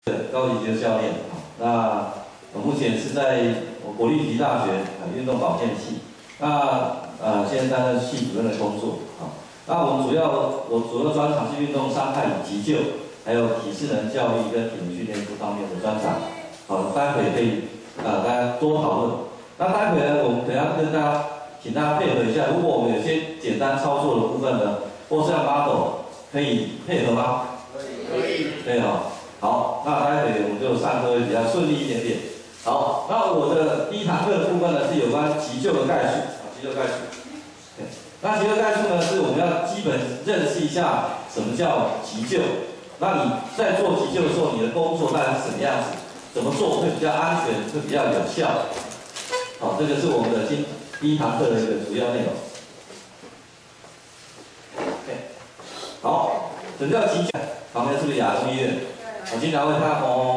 高级急救教练，那我目前是在国立体育大学运动保健系，现在担任系主任的工作那我主要专长是运动伤害与急救，还有体适能教育跟体能训练这方面的专长。待会可以大家多讨论。那待会呢，我们可能要跟大家请大家配合一下，如果我们有些简单操作的部分呢，或是要 model 可以配合吗？可以好，那待会我们就上课会比较顺利一点点。好，那我的第一堂课的部分呢是有关急救的概述急救概述。那急救概述呢是我们要基本认识一下什么叫急救。那你在做急救的时候，你的工作大概是什么样子？怎么做会比较安全，会比较有效？好，这个是我们的第一堂课的一个主要内容。好，什么叫急救？旁边是不是亚东医院？我经常会看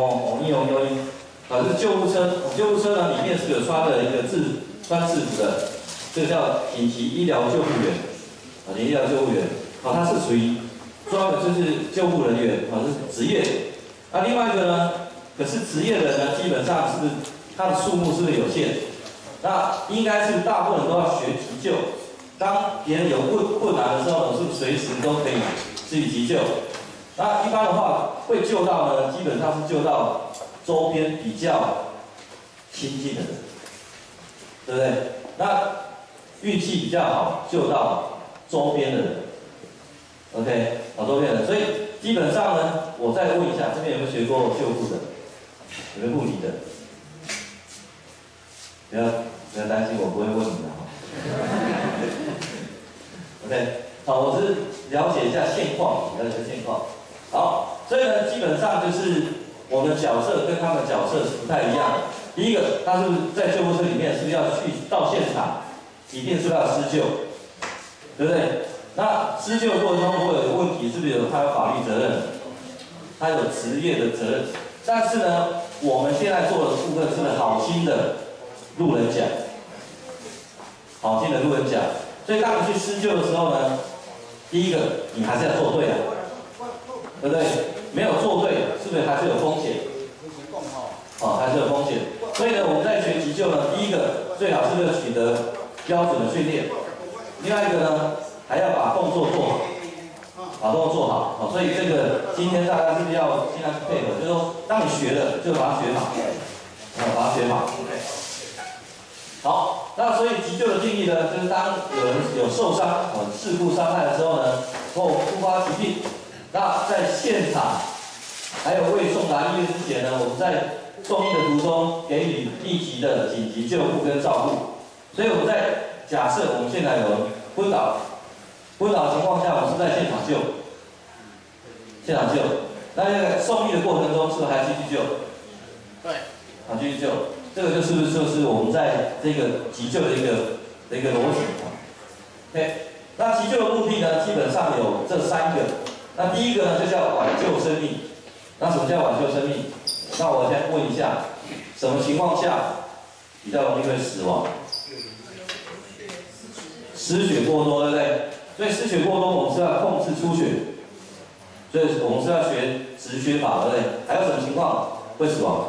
这是救护车，救护车呢里面是有穿的一个穿制服的，这个叫紧急医疗救护员，紧急医疗救护员，它是属于专门就是救护人员，是职业。那另外一个呢，可是职业人呢，基本上是它的数目是不是有限？那应该是大部分人都要学急救。当别人有困难的时候，是不是随时都可以自己急救？那一般的话，会救到呢，基本上是救到周边比较亲近的人，对不对？那运气比较好，救到周边的人 ，OK， 周边的人。所以基本上呢，我再问一下，这边有没有学过救护的？有没有护理的？不要担心，我不会问你的OK， 好，我是了解一下现况，好，所以呢，基本上就是我们的角色跟他们的角色是不太一样的。第一个，他是不是在救护车里面是不是要去到现场，一定是要施救，对不对？那施救过程中如果有问题，是不是他有法律责任？他有职业的责任。但是呢，我们现在做的部分是好心的路人甲，所以当你去施救的时候呢，第一个你还是要做对对不对？没有做对，是不是还是有风险？还是有风险。所以呢，我们在学急救呢，第一个最好是要取得标准的训练，另外一个呢，还要把动作做好，所以这个今天大家是不是要尽量去配合？就是说，当你学了，就把它学好，好，那所以急救的定义呢，就是当有人有受伤、事故伤害的时候呢，或突发疾病，那在现场还有未送达医院之前呢，我们在送医的途中给予立即的紧急救护跟照顾。所以我们在假设我们现在有人昏倒的情况下，我们是在现场救，那在送医的过程中是不是还继续救？对，继续救。这个就是我们在这个急救的一个逻辑。OK， 那急救的目的呢，基本上有这3个。那第一个呢，就叫挽救生命。那什么叫挽救生命？那我先问一下，什么情况下比较容易会死亡？失血过多，对不对？所以失血过多，我们是要控制出血，所以我们是要学止血法，对不对？还有什么情况会死亡？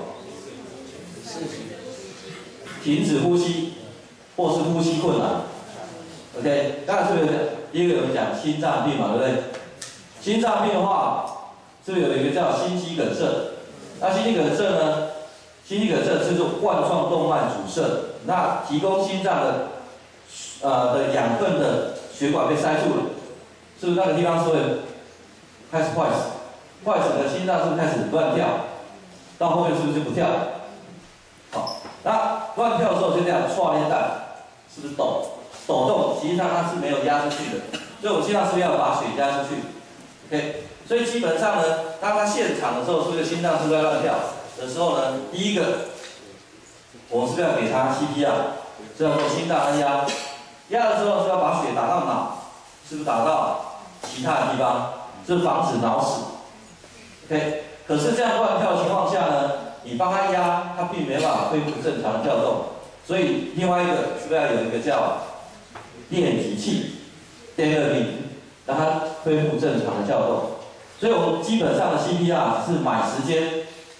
停止呼吸，或是呼吸困难。OK， 刚才是不是第一个有讲心脏病嘛，对不对？心脏病的话，是不是有一个叫心肌梗塞？那心肌梗塞呢？心肌梗塞是指冠状动脉阻塞，那提供心脏的养分的血管被塞住了，是不是那个地方是会开始坏死？坏死的心脏是不是开始乱跳？到后面是不是就不跳？好，那乱跳的时候就这样唰一弹，是不是抖动？实际上它是没有压出去的，所以我们心脏是不是要把水压出去 ？OK， 所以基本上呢，当它现场的时候，是不是心脏是不是在乱跳的时候呢？第一个，我们是不是要给它 CPR， 这叫做心脏按压。压的时候是要把血打到脑，是不是打到其他的地方？是防止脑死。OK， 可是这样乱跳的情况下呢，你帮它压，它并没办法恢复正常的跳动，所以另外一个是不是要有一个叫电击器 therapy， 让它恢复正常的跳动？所以我们基本上的 CPR 是买时间，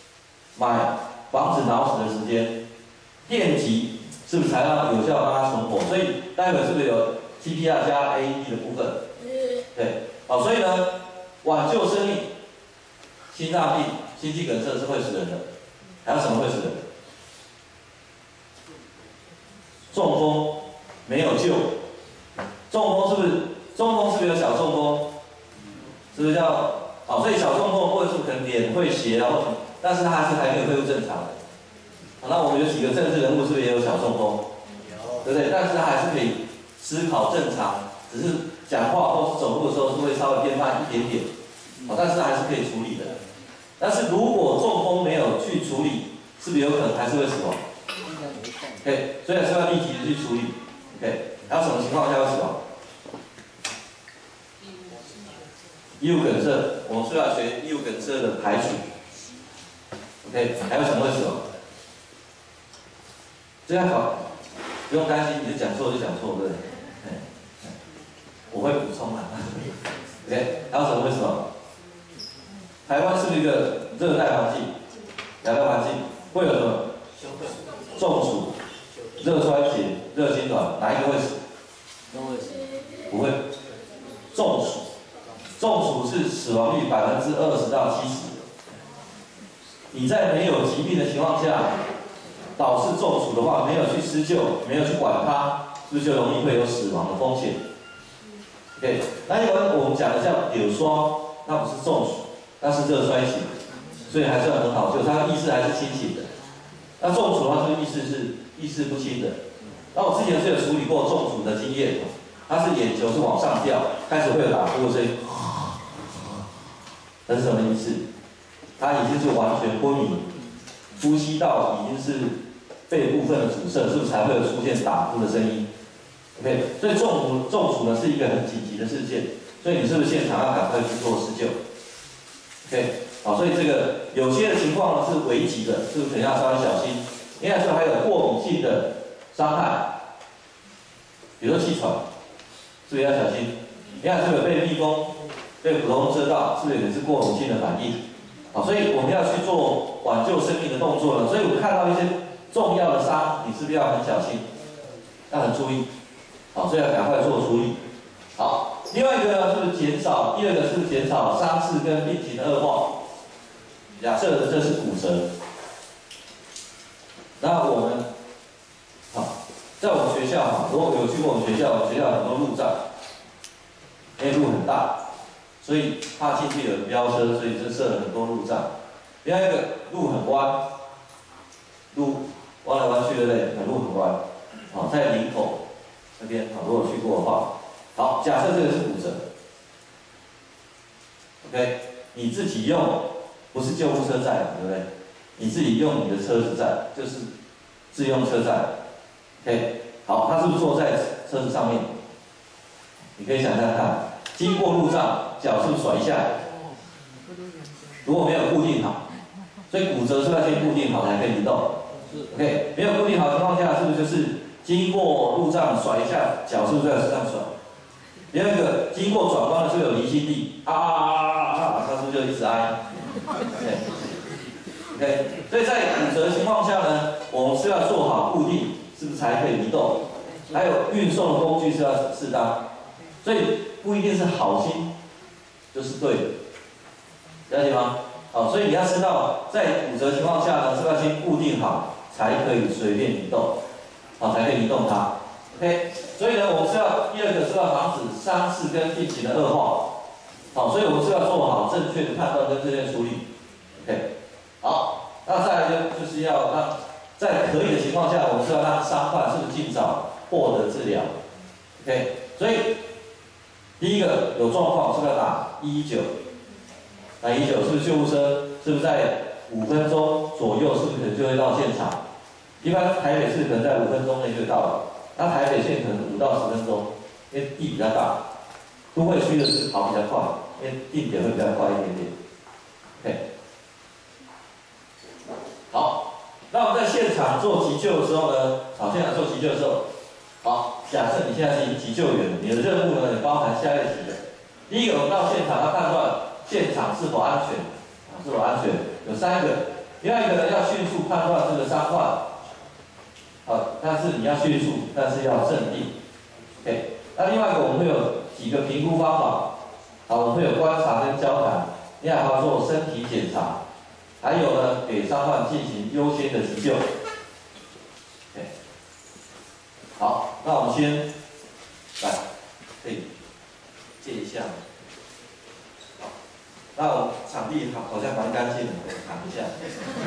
防止脑死的时间，电击是不是才能有效帮他存活？所以待会是不是有 CPR 加 AED 的部分？对，好，所以呢，挽救生命，心脏病、心肌梗塞是会死人的，还有什么会死人？中风没有救，中风是不是有小中风？是不是叫？好，所以小中风或者是可能脸会斜啊，或者，但是他还可以恢复正常的。好，那我们有几个政治人物是不是也有小中风？对不对？但是他还是可以思考正常，只是讲话或是走路的时候是会稍微变慢一点点。好，但是还是可以处理的。但是如果中风没有去处理，是不是有可能还是会死亡 ？OK， 所以还是要立即的去处理。OK， 还有什么情况下会死亡？异物梗塞，我们是要学异物梗塞的排除。OK， 还有什么会死亡？这样考，不用担心，你是讲错就讲错，对不对？我会补充啊。OK， 还有什么会死亡？台湾是不是一个热带环境？亚热环境会有什么？中暑、热衰竭、热心短，哪一个会死？都会死。不会。中暑。中暑是死亡率20%到70%。你在没有疾病的情况下，导致中暑的话，没有去施救，没有去管它，是不是就容易会有死亡的风险 ？OK， 那一般我们讲的叫柳霜，那不是中暑，那是热衰竭，所以还算很好救，他的意识还是清醒的。那中暑的话，这个意识不清的。那我之前是有处理过中暑的经验，他是眼球是往上掉，开始会有打呼的声音。这是什么意思？他已经是完全昏迷，呼吸道已经是肺部分的阻塞，是不是才会有出现打呼的声音 ？OK， 所以中暑呢是一个很紧急的事件，所以你是不是现场要赶快去做施救 ？OK， 好，所以这个有些的情况呢是危急的，是不是可能要稍微小心？另外说还有过敏性的伤害，比如说气喘，是不是要小心？另外是不是有被蜜蜂、被普通蛰到，是不是也是过敏性的反应？好，所以我们要去做挽救生命的动作了。所以我们看到一些重要的伤，你是不是要很小心，要很注意？好，所以要赶快做处理。好，另外一个呢，是不是减少？第二个是不是减少伤势跟病情的恶化？假设这是骨折，那我们好，在我们学校如果有去过我们学校有很多路障，因为路很大。所以怕进去有飙车，所以就设了很多路障。另外一个路很弯，路弯来弯去，对不对？路很弯。好，在林口那边，好，如果去过的话，好，假设这个是骨折 ，OK， 你自己用，不是救护车载，对不对？你自己用你的车子载，就是自用车载 ，OK， 好，他是不是坐在车子上面？你可以想想看。经过路障，脚是不是甩下来？如果没有固定好，所以骨折是不是要先固定好才可以移动 ？OK， 没有固定好的情况下，是不是就是经过路障甩一下，脚是不是要这样甩？第二个，经过转弯的时候有离心力，它是不是就一直挨 ？OK， 所以在骨折的情况下呢，我们是要做好固定，是不是才可以移动？还有运送的工具是要适当，所以。不一定是好心就是对的，了解吗？好，所以你要知道，在骨折情况下呢，是要先固定好，才可以随便移动，好，才可以移动它。OK， 所以呢，我们是要第二个是要防止伤势跟病情的恶化，好，所以我们是要做好正确的判断跟正确处理。OK， 好，那再来就是要让在可以的情况下，我们是要让伤患是不是尽早获得治疗 ？OK， 所以。第一个有状况是不是要打119？打119是不是救护车？是不是在5分钟左右？是不是可能就会到现场？一般台北市可能在5分钟内就到了，那台北县可能5到10分钟，因为地比较大。都会区的是跑比较快，因为地点会比较快一点点。OK， 好，那我们在现场做急救的时候呢，现场做急救的时候。好，假设你现在是急救员，你的任务呢也包含下列几个。第一个，我们到现场要判断现场是否安全，是否安全，有3个。 另外一个呢，要迅速判断这个伤患，但是你要迅速，但是要镇定。OK， 那另外一个我们会有几个评估方法，我们会有观察跟交谈，另外还要做身体检查，还有呢，给伤患进行优先的急救。OK， 好，那我们先来，可以借一下。好，那我们场地好像蛮干净的，可以躺一下。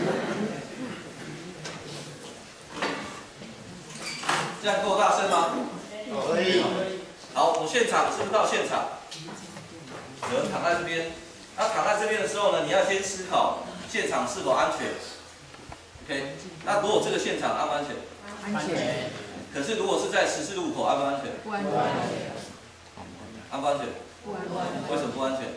这样够大声吗？可以。好，我们现场是不是到现场？有人躺在这边，那躺在这边的时候呢，你要先思考现场是否安全。OK， 那如果这个现场安不安全？安全。可是如果是在十字路口，安不安全？不安全。安不安全？不安全。为什么不安全？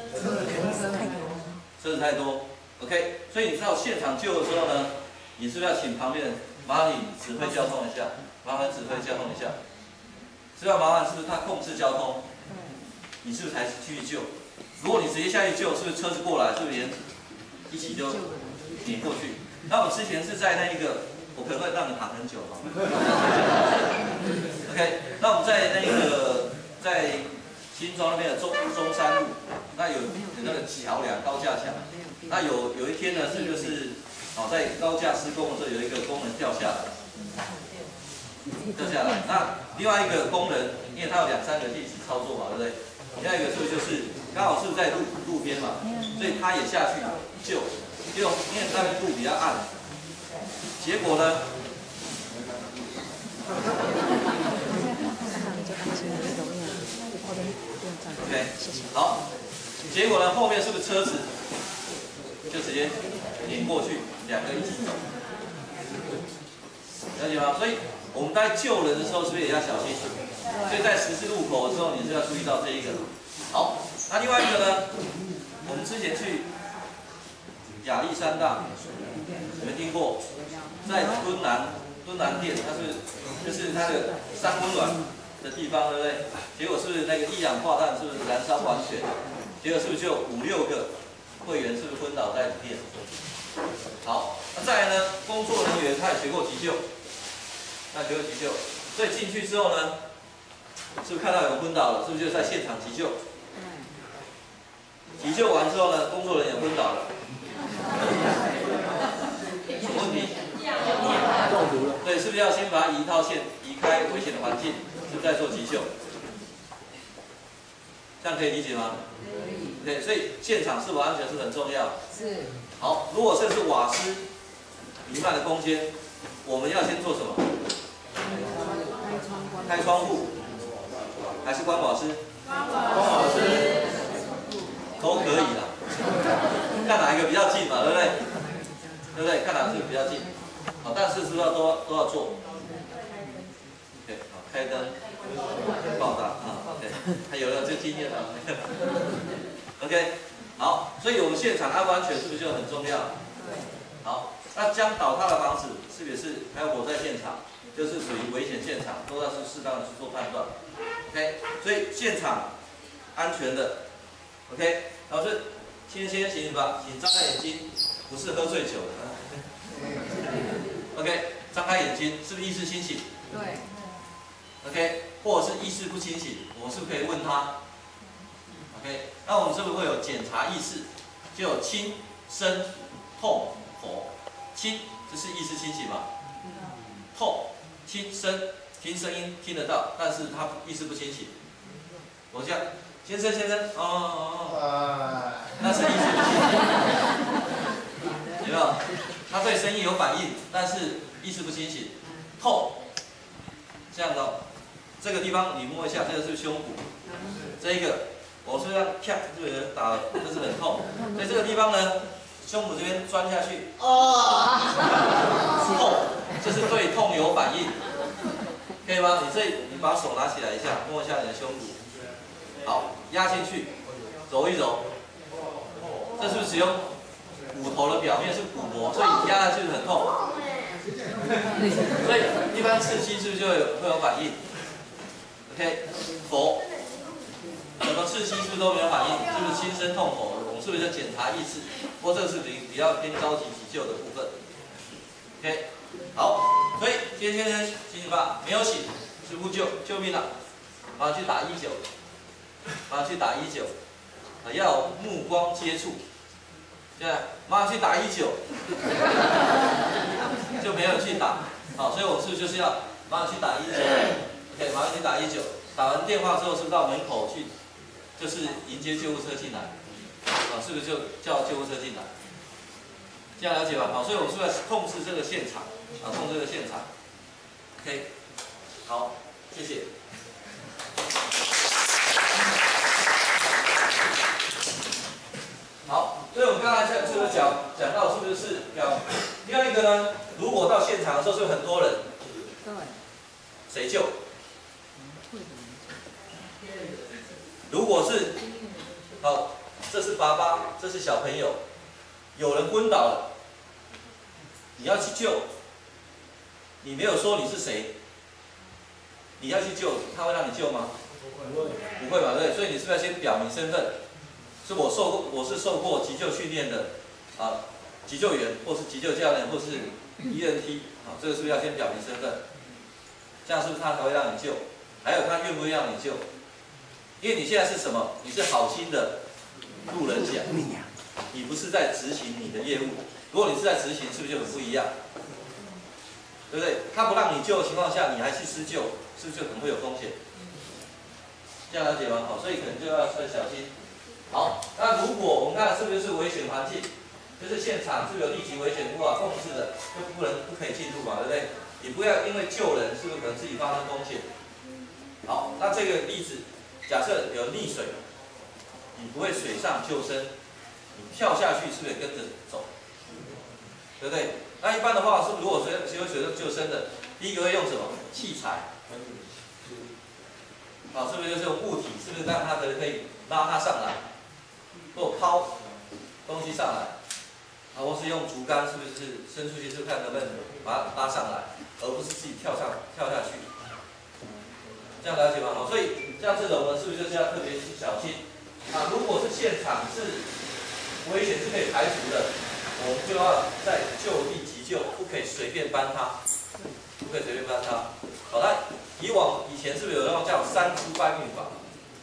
车子太多。OK， 所以你知道现场救的时候呢，你是不是要请旁边人麻烦你指挥交通一下？麻烦指挥交通一下。是要麻烦是不是他控制交通？你是不是才去救？如果你直接下去救，是不是车子过来，是不是连一起就碾过去？那我之前是在那一个，我可能会让你躺很久哈。OK， 那我们在那个在新庄那边的中山路，那有那个桥梁高架桥，那有一天呢是就是在高架施工的时候有一个工人掉下来。那另外一个工人，因为他有2、3个一起操作嘛，对不对？另外一个是不是就是刚好是在路边嘛，所以他也下去救，因为那边路比较暗，结果呢，OK， 好，结果呢后面是不是车子就直接碾过去，2个一起走，了解吗？所以我们在救人的时候是不是也要小心？所以在十字路口的时候，你是要注意到这一个。好，那另外一个呢？我们之前去亚历山大，有没有听过？在敦南店，它就是它的三温暖的地方，对不对？结果是不是那个一氧化碳是不是燃烧完全？结果是不是就5、6个会员是不是昏倒在里面？好，那再来呢？工作人员他也学过急救。那学过急救，所以进去之后呢，是不是看到有人昏倒了？是不是就在现场急救？急救完之后呢，工作人员昏倒了，什么问题？中毒了。对，是不是要先把他移开危险的环境，是不是再做急救？这样可以理解吗？可以。对，所以现场是否安全是很重要。是。好，如果这是瓦斯弥漫的空间，我们要先做什么？开窗户，还是关瓦斯？关瓦斯都可以啦，看哪一个比较近嘛，对不对？对不对？看哪个比较近。好，但是是不是都要做 ？OK， 好，开灯，爆炸啊 ，OK， 还有了这经验啊。OK， 好，所以我们现场安不安全是不是就很重要？好，那将倒塌的房子是不是还有火灾现场？就是属于危险现场，都要是适当的去做判断。OK， 所以现场安全的 ，OK， 老师，先请吧，请张开眼睛，不是喝醉酒的。OK， 张开眼睛，是不是意识清醒？对。OK， 或者是意识不清醒，我是不是可以问他 ？OK， 那我们是不是会有检查意识？就有轻、深、痛、佛。轻，这是意识清醒嘛？痛。轻声，听声音听得到，但是他意识不清醒。我这样，先生，那是意识不清醒，有没有？他对声音有反应，但是意识不清醒。痛，这样的，这个地方你摸一下，这个是胸骨，这一个我是要啪，是不是打了？这是很痛，所以这个地方呢，胸骨这边钻下去，痛。这是对痛有反应，可以吗？你把手拿起来一下，摸一下你的胸骨，好，压进去，揉一揉，这是不是使用骨头的表面是骨膜，所以你压下去很痛，所以一般刺激是不是就会有反应 ？OK， 佛，什么刺激是不是都没有反应？是不是轻声痛佛？我们是不是就检查意识？不过这个是比较偏高级急救的部分。OK， 好，所以今天呢，醒醒吧，没有醒，是呼救，救命了，马上去打119，马上去打119，要有目光接触，现在马上去打119，就没有去打，好，所以我们是不是就是要马上去打119 ？OK， 马上去打119，打完电话之后是不是到门口去，就是迎接救护车进来，是不是就叫救护车进来？这样了解吧？好，所以我们是不是要控制这个现场？控制这个现场。OK， 好，谢谢。好，所以我们刚才是不是讲到是不是另外一个呢？如果到现场的时候，是不是很多人？对。谁救？如果是好，这是爸爸，这是小朋友，有人昏倒了，你要去救，你没有说你是谁，你要去救，他会让你救吗？不会吧，对，所以你是不是要先表明身份？是我是受过急救训练的急救员，或是急救教练，或是 ENT， 这个是不是要先表明身份？这样是不是他才会让你救？还有他愿不愿意让你救？因为你现在是什么？你是好心的路人甲，你不是在执行你的业务。如果你是在执行，是不是就很不一样？对不对？他不让你救的情况下，你还去施救，是不是就很会有风险？这样了解吗？好，所以可能就要很小心。好，那如果我们看是不是危险环境，就是现场是不是有立即危险无法控制的，就不可以进入嘛，对不对？你不要因为救人，是不是可能自己发生风险？好，那这个例子，假设有溺水，你不会水上救生，你跳下去是不是也跟着走？对不对？那一般的话，是不是如果谁有水上救生的，第一个会用什么器材？好，是不是就是用物体？是不是让它可以拉它上来？或抛东西上来，或是用竹竿，是不是伸出去就看能不能把它拉上来，而不是自己跳下去？这样了解吗？好，所以像这种呢，是不是就是要特别小心？如果是现场是危险是可以排除的，我们就要在就地急救，不可以随便搬它，不可以随便搬它。好，那以前是不是有那种叫3株搬运法？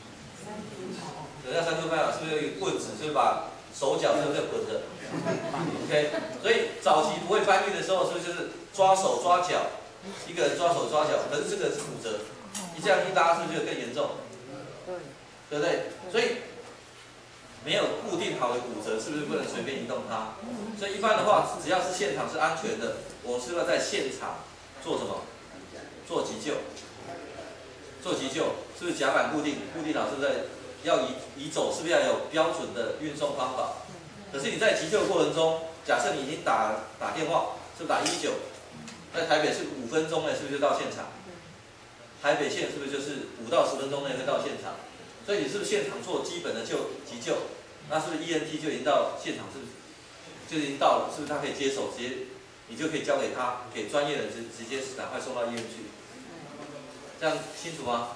那3株搬运法是不是有一个棍子，就是把手脚是不是捆着 ？OK， 所以早期不会搬运的时候，是不是就是抓手抓脚，一个人抓手抓脚，可是这个是骨折，你这样一拉是不是就更严重？对不对？所以没有固定好的骨折，是不是不能随便移动它？所以一般的话，只要是现场是安全的，我们是不是要在现场做什么？做急救。做急救是不是甲板固定好？是不是要移走？是不是要有标准的运送方法？可是你在急救的过程中，假设你已经打电话，是不是打119？在台北是5分钟内，是不是就到现场？台北县是不是就是5到10分钟内会到现场？所以你是不是现场做基本的急救？那是不是 ENT 就已经到现场？是不是就已经到了？是不是他可以接手，直接你就可以交给他，给专业的人直接赶快送到医院去？这样清楚吗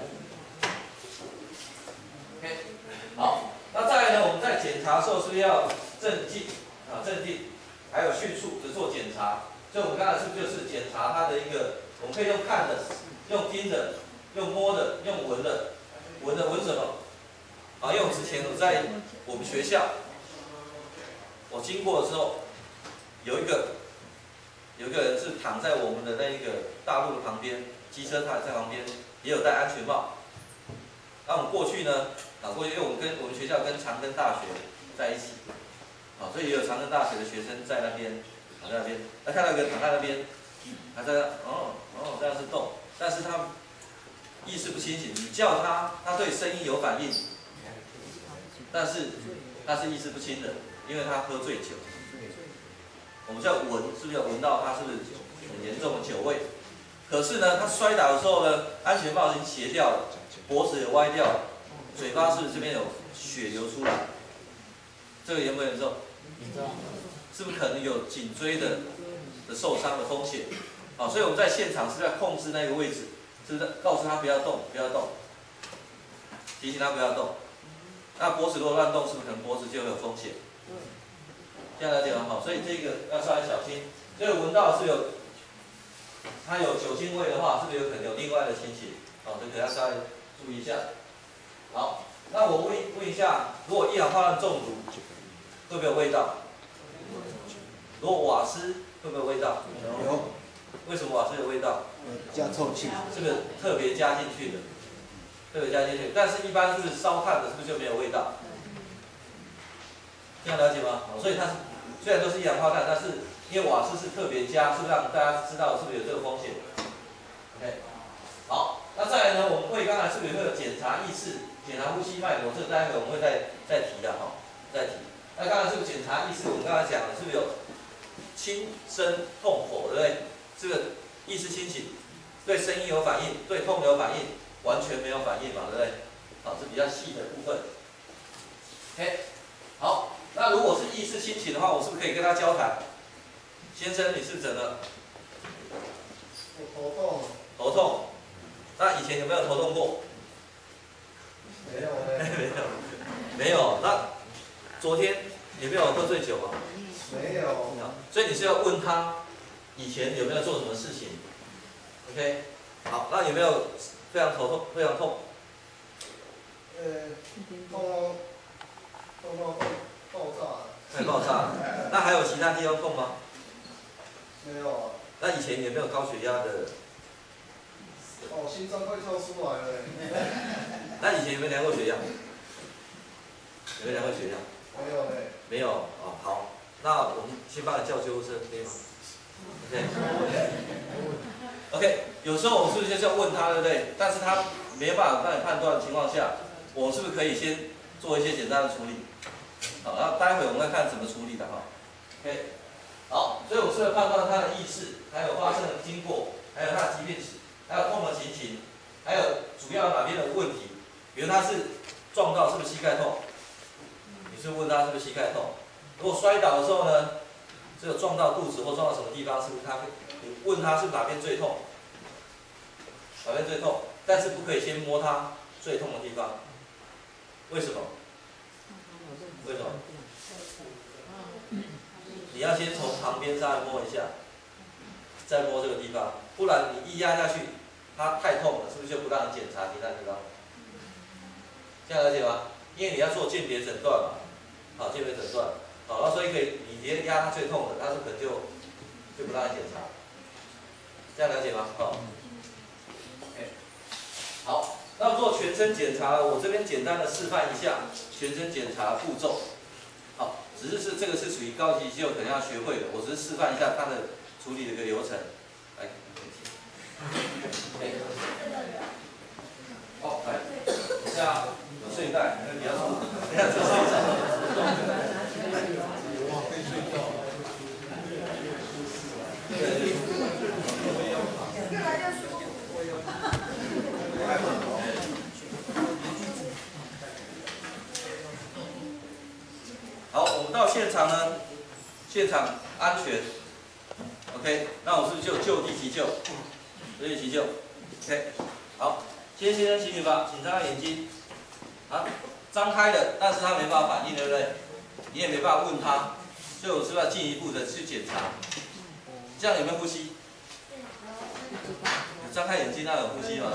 ？OK， 好，那再来呢？我们在检查的时候是不是要镇静，还有迅速的做检查？所以我们刚才是不是就是检查它的一个，我们可以用看的，用听的，用摸的，用闻的，闻什么？因为我之前我在我们学校，我经过的时候，有一个人是躺在我们的那一个大路的旁边。机车他在旁边，也有戴安全帽。那我们过去呢，过去因为我们学校跟长庚大学在一起，所以也有长庚大学的学生在那边，躺在那边。那看到一个躺在那边，还在这样是动，但是他意识不清醒。你叫他，他对声音有反应，但是他是意识不清的，因为他喝醉酒。我们就要闻，是不是要闻到他是不是很严重的酒味？可是呢，他摔倒的时候呢，安全帽已经斜掉了，脖子也歪掉了，嘴巴是不是这边有血流出来？这个严不严重？是不是可能有颈椎的受伤的风险？所以我们在现场是在控制那个位置，是不是告诉他不要动，不要动，提醒他不要动。 那脖子如果乱动，是不是可能脖子就会有风险？这样了解吗？好，所以这个要稍微小心。所以闻到是有，它有酒精味的话，是不是有可能有另外的情形？哦，这个要稍微注意一下。好，那我问一下，如果一氧化碳中毒，会不会有味道？如果瓦斯会不会有味道？ 有。 为什么瓦斯有味道？ 加臭气。 是不是特别加进去的？特别加进去，但是一般是不是烧炭的，是不是就没有味道？这样了解吗？所以它是虽然都是一氧化碳，但是因为瓦斯是特别加，是不是让大家知道是不是有这个风险 ？OK， 好，那再来呢，我们会刚才是不是会有检查意识、检查呼吸脉搏？这个待会我们会再提的哈，再提。那刚才是不是检查意识？我们刚才讲的是不是有轻、深、痛、火，对不对？是不是意识清醒？对声音有反应，对痛有反应，完全没有反应嘛，对不对？好，是比较细的部分。OK， 好，那如果是意识清醒的话，我是不是可以跟他交谈？先生，你是怎么？ 我头痛。 头痛。那以前有没有头痛过？ 没有没有。没有。那昨天有没有喝醉酒啊？ 没有。 所以你是要问他以前有没有做什么事情 ？OK， 好，那有没有非常头痛、非常痛？ 痛到爆炸了。 快爆炸了。那还有其他地方痛吗？ 没有啊。 那以前有没有高血压的？ 哦，心脏快跳出来了。 那以前有没有量过血压？有没有量过血压？ 没有嘞。 没有哦，好，那我们先帮你叫救护车，可以吗 ？OK， 有时候我们是不是就是要问他，对不对？但是他没有办法帮你判断的情况下，我是不是可以先做一些简单的处理？好，然后待会我们再看怎么处理的哈。OK， 好，所以我是要判断他的意识，还有发生的经过，还有他的疾病史，还有痛的情形，还有主要哪边的问题，比如他是撞到是不是膝盖痛？你是问他是不是膝盖痛？如果摔倒的时候呢，只有撞到肚子或撞到什么地方，是不是他？你问他是不是哪边最痛？哪边最痛？但是不可以先摸他最痛的地方，为什么？为什么？你要先从旁边稍微摸一下，再摸这个地方，不然你一压下去，它太痛了，是不是就不让你检查其他地方？这样了解吗？因为你要做鉴别诊断嘛，好，鉴别诊断，好，那所以可以你直接压它最痛的，它是可能就不让你检查，这样了解吗？好 ，OK， 好，那做全身检查，我这边简单的示范一下全身检查步骤，好，只是这个是属于高级急救可能要学会的，我只是示范一下它的处理的一个流程，来，好，来，等一下。睡袋，那比较好。等下这睡着。哇，可以睡觉。好，我们到现场呢，现场安全。OK， 那我是不是就就地急救？就地急救。OK， 好，先生，请你吧，请张开眼睛。啊，张开了，但是他没办法反应，对不对？你也没办法问他，所以我是不是要进一步的去检查？这样有没有呼吸？有张开眼睛，他有呼吸嘛？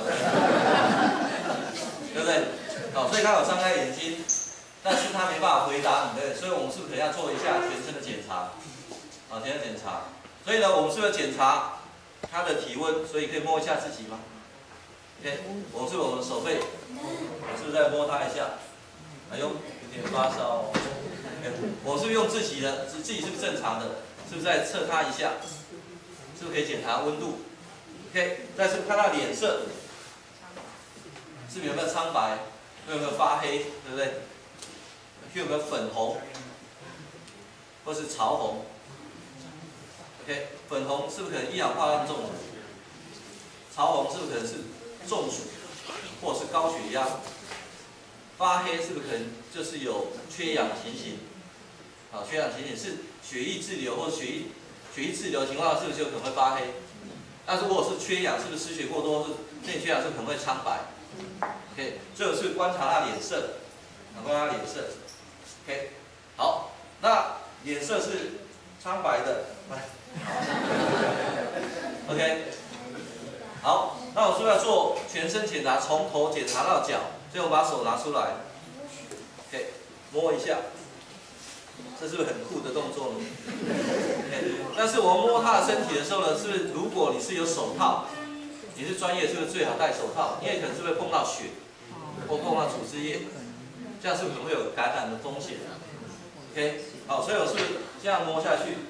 对不对？好，所以他有张开眼睛，但是他没办法回答你，对不对？所以我们是不是可能要做一下全身的检查？好，全身检查。所以呢，我们是不是检查他的体温？所以可以摸一下自己吗？ OK， 我是我的手背，我是不是再摸它一下？哎呦，有点发烧。OK， 我是不是用自己的，自己是不是正常的？是不是再测它一下？是不是可以检查温度 ？OK， 再是看它脸色，是不是有没有苍白？有没有发黑？对不对？有没有粉红？或是潮红 ？OK， 粉红是不是可能一氧化碳中毒？潮红是不是可能是？ 中暑，或者是高血压，发黑是不是可能就是有缺氧情形？啊，缺氧情形是血液滞留或者血液滞留的情况下，是不是就可能会发黑？那如果是缺氧，是不是失血过多，是内缺氧是可能会苍白 ？OK， 所以我是观察他脸色， 感观他脸色。OK， 好，那脸色是苍白的，OK， 好，那我是不是要做全身检查，从头检查到脚？所以我把手拿出来 ，OK， 摸一下。这是不是很酷的动作呢？ okay， 但是我摸他的身体的时候呢，是不是如果你是有手套，你是专业，是不是最好戴手套？因为可能是会碰到血，或碰到组织液，这样是不是可能会有感染的风险 ？OK， 好，所以我是不是这样摸下去，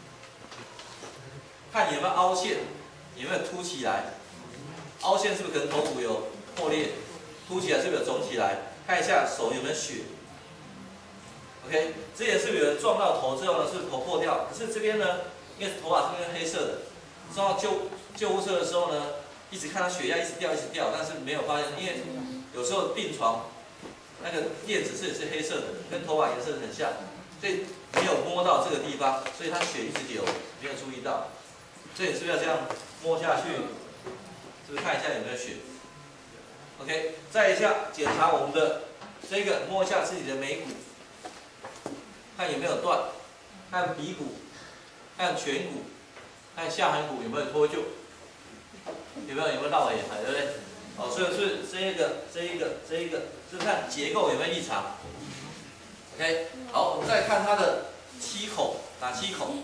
看有没有凹陷，有没有凸起来？凹陷是不是可能头骨有破裂？凸起来是不是有肿起来？看一下手有没有血。OK， 之前是不是有人撞到头之后呢，是不是头破掉？可是这边呢，因为头发这边黑色的，撞到救护车的时候呢，一直看他血压一直掉，但是没有发现，因为有时候病床那个垫子是黑色的，跟头发颜色很像，所以没有摸到这个地方，所以他血一直流，没有注意到。所以是不是要这样摸下去？是不是看一下有没有血 ？OK， 再一下检查我们的这个，摸一下自己的眉骨。看有没有断，看鼻骨，看颧骨，看下颌骨有没有脱臼，有没有绕尾，对不对？哦，所以是这一个，是看结构有没有异常。OK， 好，我们再看它的7孔，哪7孔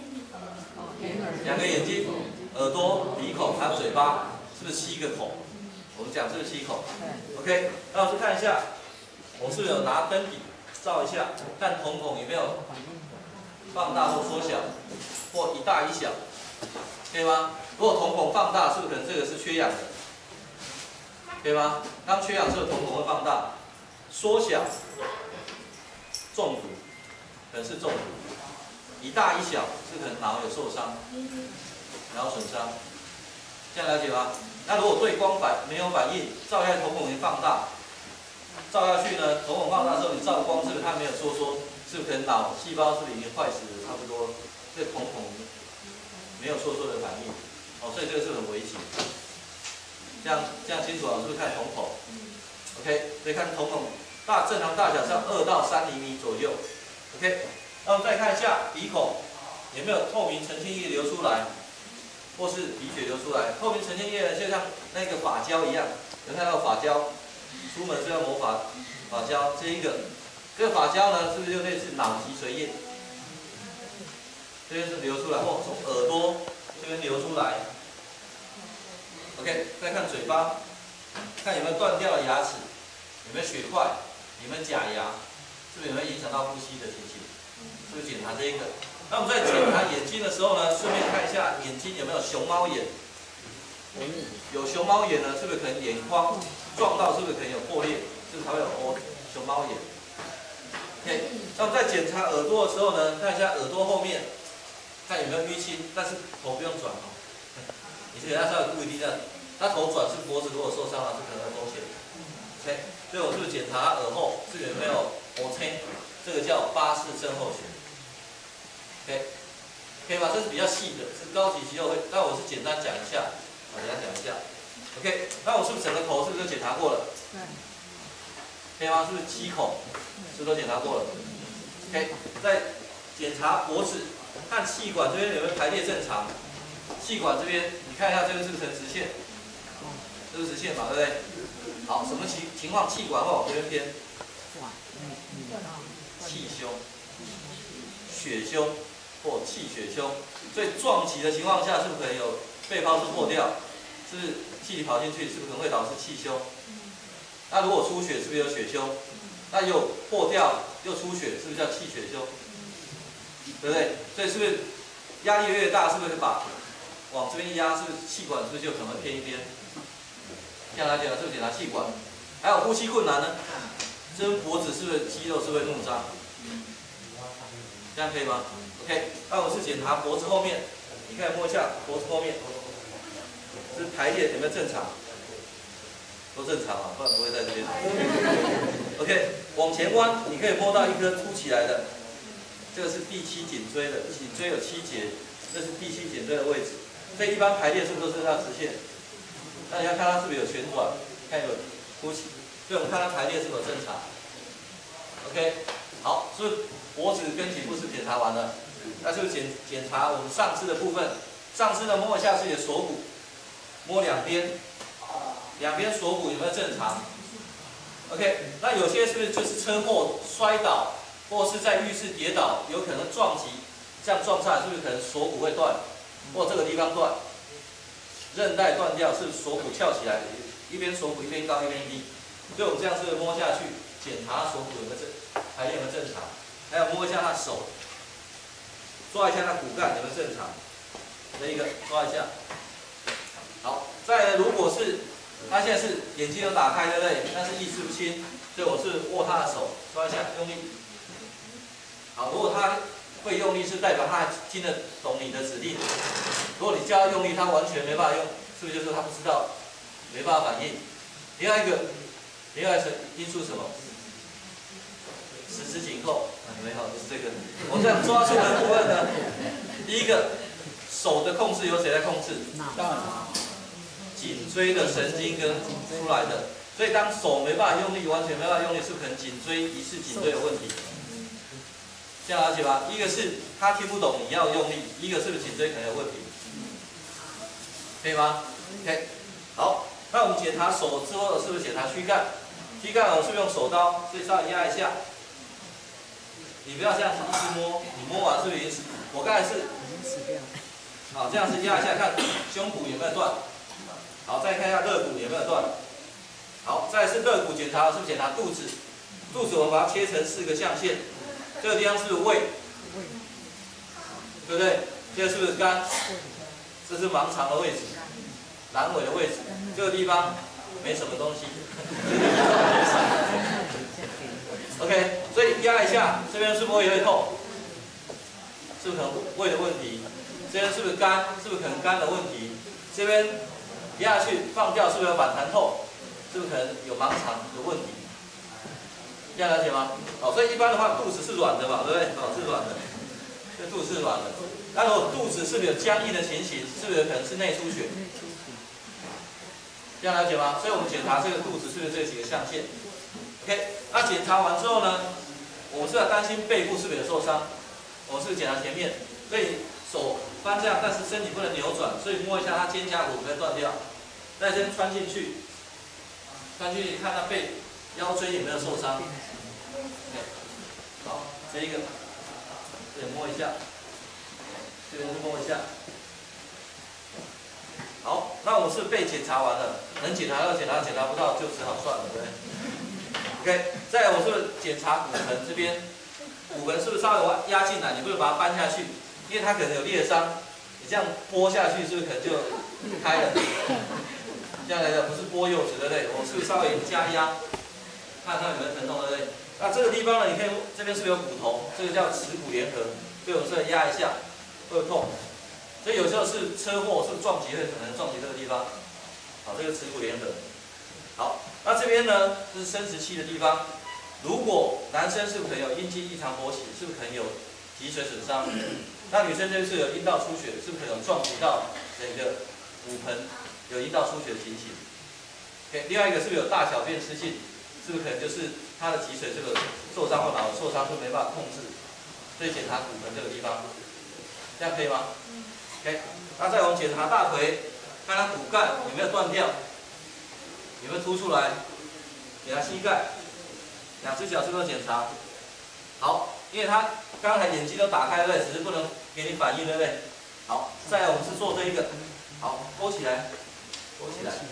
？2个眼睛、耳朵、鼻孔还有嘴巴，是不是7个孔？我们讲是不是7孔 ？OK， 那我们看一下，我是不是有拿灯笔？照一下，看瞳孔有没有放大或缩小，或一大一小，可以吗？如果瞳孔放大，是不是可能这个是缺氧的？可以吗？当缺氧的时候，瞳孔会放大；缩小，中毒，可能是中毒；一大一小，是可能脑有受伤，脑损伤。这样了解吗？那如果对光没有反应，照一下瞳孔已经放大。照下去呢，瞳孔放大之后，你照光是不是它没有收缩？是不是可能脑细胞是不是已经坏死了差不多？这瞳孔没有收缩的反应，哦，所以这个是很危急。这样清楚了，是不是看瞳孔 ？OK， 所以看瞳孔正常大小是要2到3厘米左右。OK， 那我们再看一下鼻孔有没有透明澄清液流出来，或是鼻血流出来。透明澄清液呢，就像那个发胶一样，有看到发胶？出门是要抹发胶，这个发胶呢，是不是就类似脑脊髓液？这边是流出来，或从耳朵这边流出来。OK， 再看嘴巴，看有没有断掉的牙齿，有没有血块，有没有假牙，是不是有没有影响到呼吸的情形？是不是检查这一个？那我们在检查眼睛的时候呢，顺便看一下眼睛有没有熊猫眼。有熊猫眼呢，是不是可能眼眶撞到，是不是可能有破裂，是不是才会有熊猫眼 ？OK， 那我们在检查耳朵的时候呢，看一下耳朵后面，看有没有淤青，但是头不用转哦。你是给他稍微注意一下，他头转是脖子如果受伤了，是可能有风险。OK， 所以我是不是检查耳后是有没有凹陷？这个叫巴氏症候群。OK， 可以吗？这是比较细的，是高级肌肉会，但我是简单讲一下。我给大家讲一下 ，OK， 那我是不是整个头是不是都检查过了？对。可以吗？是不是7孔？是不是都检查过了 ？OK， 再检查脖子，看气管这边有没有排列正常。气管这边，你看一下这个是不是呈直线？这是直线嘛，对不对？好，什么情况气管会往这边偏？气胸、血胸或气血胸，所以撞击的情况下，是不是可能有？肺泡是破掉，是不是气体跑进去，是不是可能会导致气胸？那如果出血，是不是有血胸？那又破掉又出血，是不是叫气血胸？对不对？所以是不是压力越大，是不是把往这边压，是不是气管是不是就可能会偏一边？这样来讲，是不是检查气管？还有呼吸困难呢？这边脖子是不是肌肉是会弄伤？这样可以吗 ？OK， 那我是检查脖子后面，你可以摸一下脖子后面。是排列有没有正常？都正常啊，不然不会在这边。OK， 往前弯，你可以摸到一颗凸起来的，这个是第7颈椎的，颈椎有7节，这是第7颈椎的位置。所以一般排列是不是都是它直线？那你要看它是不是有旋转，看有凸起，所以我们看它排列是否正常。 OK， 好，是不是脖子跟颈部是检查完了？那就检查我们上肢的部分。上肢呢摸一下自己的锁骨，摸两边锁骨有没有正常 ？OK， 那有些是不是就是车祸摔倒，或是在浴室跌倒，有可能撞击，这样撞上来是不是可能锁骨会断，或这个地方断，韧带断掉，是不是锁骨翘起来，一边锁骨一边高一边低？所以我们这样是不是摸下去，检查锁骨有没有还有没有正常，还有摸一下他手，抓一下他骨干有没有正常，这一个抓一下。好，再来如果是他现在是眼睛都打开，对不对？但是意识不清，所以我是握他的手，抓一下，用力。好，如果他会用力，是代表他还听得懂你的指令。如果你叫他用力，他完全没办法用，是不是就是他不知道，没办法反应？另外一个因素什么？十指紧扣，没有，就是这个。我这样抓住的部分呢，第一个手的控制由谁来控制？颈椎的神经跟出来的，所以当手没办法用力，完全没办法用力，是可能颈椎疑似颈椎有问题。这样了解吧？一个是他听不懂你要用力，一个是不是颈椎可能有问题？可以吗 ？OK， 好，那我们检查手之后，是不是检查躯干？躯干我是不是用手刀，所以稍微压一下。你不要这样子一直摸，你摸完是不是已经死？我刚才是，好，这样子压一下，看胸骨有没有断。好，再看一下肋骨有没有断。好，再来是肋骨检查，是不是检查肚子？肚子我们把它切成4个象限，这个地方是胃，对不对？这个是不是肝？这是盲肠的位置，阑尾的位置，这个地方没什么东西。OK， 所以压一下，这边是不是胃会痛？是不是可能胃的问题？这边是不是肝？是不是可能肝的问题？这边压下去放掉，是不是有反弹痛？是不是可能有盲肠的问题？这样了解吗？好，所以一般的话，肚子是软的嘛，对不对？好，是软的，这肚子是软的。那如果肚子是不是有僵硬的情形？是不是有可能是内出血？这样了解吗？所以我们检查这个肚子是不是这几个象限 ？OK， 那检查完之后呢，我们是要担心背部是不是有受伤？我们是检查前面，所以手翻这样，但是身体不能扭转，所以摸一下它肩胛骨不要断掉，再先穿进去，看它背腰椎有没有受伤。好，这一个，对，摸一下，这边摸一下。好，那我们是被检查完了，能检查到检查，检查不到就只好算了，对不对 ？OK， 再来我是检查骨盆这边，骨盆是不是稍微压进来？你不能把它扳下去，因为它可能有裂伤，你这样拨下去是不是可能就开了？这样来的不是拨柚子，对不对？我是不是稍微加压，看它有没有疼痛，对不对？那这个地方呢，你可以这边是不是有骨头？这个叫耻骨联合，所以我们是压一下会痛。所以有时候是车祸，是撞击会可能撞击这个地方。好，这个耻骨联合。好，那这边呢是生殖器的地方。如果男生是不是可能有阴茎异常勃起，是不是可能有脊髓损伤？那女生就是有阴道出血，是不是可能有撞击到整个骨盆，有阴道出血的情形 ？OK， 另外一个是不是有大小便失禁？是不是可能就是他的脊髓这个受伤或脑受伤，就没办法控制？所以检查骨盆这个地方，这样可以吗？ OK， 那再我们检查大腿，看它骨干有没有断掉，有没有凸出来，检查膝盖，两只脚是不是检查？好，因为他刚才眼睛都打开，对不对？只是不能给你反应，对不对？好，再来我们是做这一个，好，勾起来，勾起来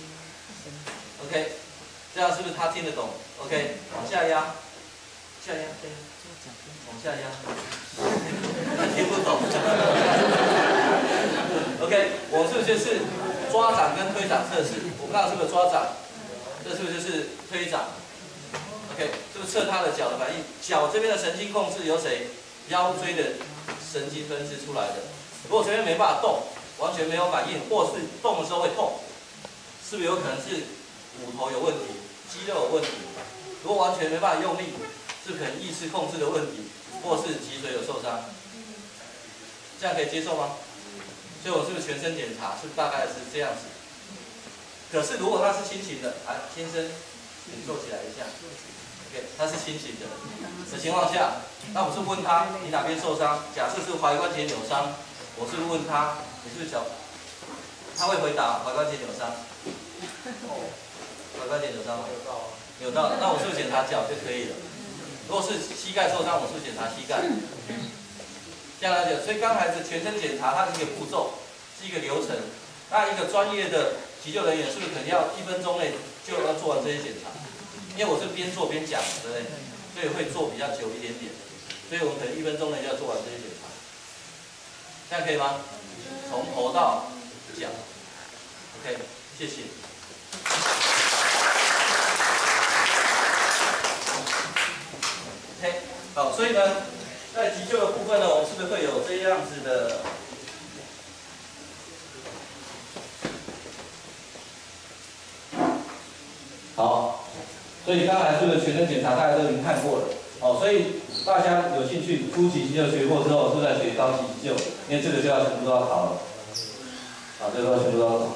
，OK， 这样是不是他听得懂 ？OK， 往下压，下压，往下压，他听不懂。OK， 我是不是就是抓掌跟推掌测试？我们刚刚是不是抓掌？这是不是就是推掌 ？OK， 是不是测他的脚的反应？脚这边的神经控制由谁？腰椎的神经分支出来的。如果这边没办法动，完全没有反应，或是动的时候会痛，是不是有可能是骨头有问题、肌肉有问题？如果完全没办法用力，是不是可能意识控制的问题，或是脊髓有受伤？这样可以接受吗？所以我是不是全身检查？是大概是这样子。可是如果他是清醒的，来，先生，你坐起来一下 ，OK， ，OK， 他是清醒的情况下，那我是问他你哪边受伤？假设是踝关节扭伤，我是问他你是不是脚？他会回答踝关节扭伤。踝关节扭伤吗？扭到，那我是不是检查脚就可以了？如果是膝盖受伤，我是不是检查膝盖？这样了解。所以刚才的全身检查，它是一个步骤，是一个流程。那一个专业的急救人员是不是肯定要1分钟内就要做完这些检查？因为我是边做边讲，对不对？所以会做比较久一点点。所以我们可能1分钟内就要做完这些检查。这样可以吗？从头到脚。OK， 谢谢。OK， 好，所以呢，在急救的部分呢，我们是不是会有这样子的？好，所以刚才这个全身检查大家都已经看过了，哦，所以大家有兴趣初级急救学过之后，是在学高级急救，因为这个就要全部都要考了，啊，这个全部都要考。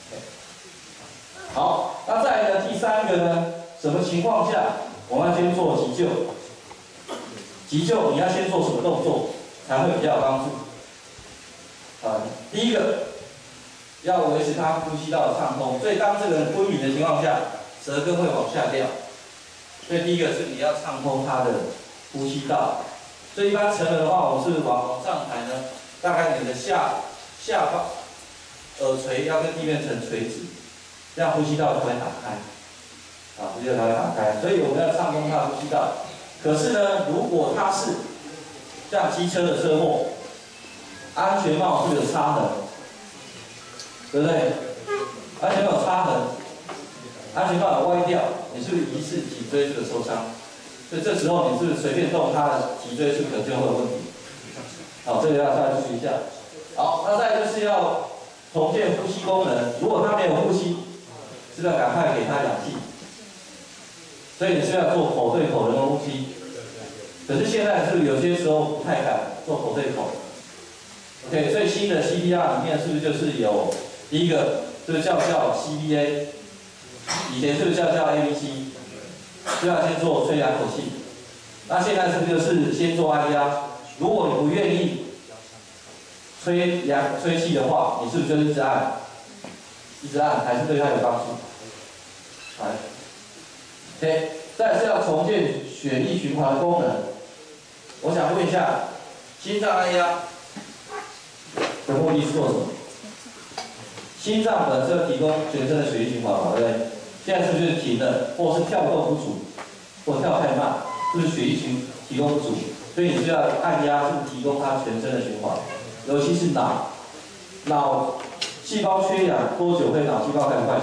好，那再来呢，第3个呢，什么情况下我们要先做急救？急救你要先做什么动作才会比较有帮助？啊，第一个要维持他呼吸道的畅通，所以当这个人昏迷的情况下，舌根会往下掉。所以第一个是你要畅通他的呼吸道。所以一般成人的话，我们是往上抬呢，大概你的下方耳垂要跟地面成垂直，这样呼吸道才会打开。啊，呼吸道才会打开。所以我们要畅通他的呼吸道。可是呢，如果他是像机车的车祸，安全帽是有擦痕，对不对？安全帽有擦痕，安全帽有歪掉，你是不是疑似脊椎这个受伤？所以这时候你是不是随便动他的脊椎是可能就会有问题？好，这个要大家注意一下。好，那再就是要重建呼吸功能。如果他没有呼吸，是不是要赶快给他氧气？所以你是要做口对口人工呼吸。可是现在是不是有些时候不太敢做口对口 ？OK， 最新的 CPR 里面是不是就是有第一个就是叫 CBA， 以前是不是叫 ABC， 就要先做吹氧口气。那现在是不是就是先做按压？如果你不愿意吹气的话，你是不是就一直按，还是对他有帮助？来 ，OK， 再是要重建血液循环的功能。我想问一下，心脏按压的目的是做什么？心脏本身提供全身的血液循环嘛，对不对？现在是不是停了，或是跳动不足，或跳太慢，是不是血液提供不足？所以你需要按压，是不是提供它全身的循环？尤其是脑细胞缺氧多久会脑细胞开始坏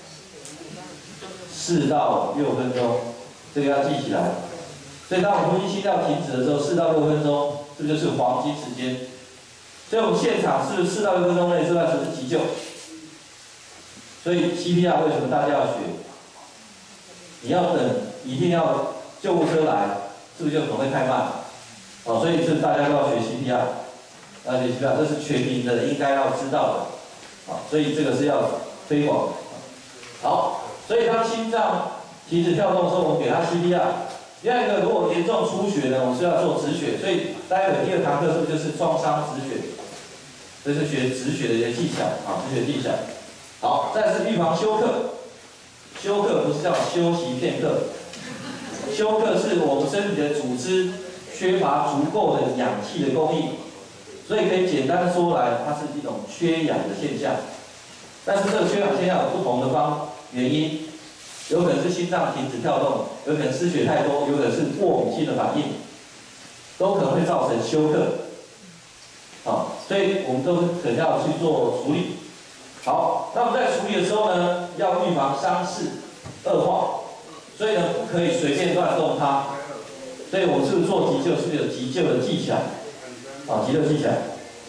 死？4到6分钟，这个要记起来。所以当我们呼吸心跳停止的时候，4到6分钟，这就是黄金时间。所以我们现场是4到6分钟内这段是急救。所以 CPR 为什么大家要学？你要等，一定要救护车来，是不是就可能会太慢？哦，所以是大家都要学 CPR， 要学 CPR， 这是全民的应该要知道的。好，所以这个是要推广。好，所以当心脏停止跳动的时候，我们给他 CPR。第二个，如果严重出血呢，我们是要做止血。所以待会第2堂课是不是就是创伤止血？这是学止血的一些技巧啊，止血技巧。好，再是预防休克。休克不是叫休息片刻，休克是我们身体的组织缺乏足够的氧气的供应，所以可以简单的说来，它是一种缺氧的现象。但是这个缺氧现象有不同的原因，有可能是心脏停止跳动，有可能失血太多，有可能是过敏性的反应，都可能会造成休克。好，所以我们都可能要去做处理。好，那我们在处理的时候呢，要预防伤势恶化，所以呢，不可以随便乱动它。所以我们是不是做急救，是不是有急救的技巧？好，急救技巧。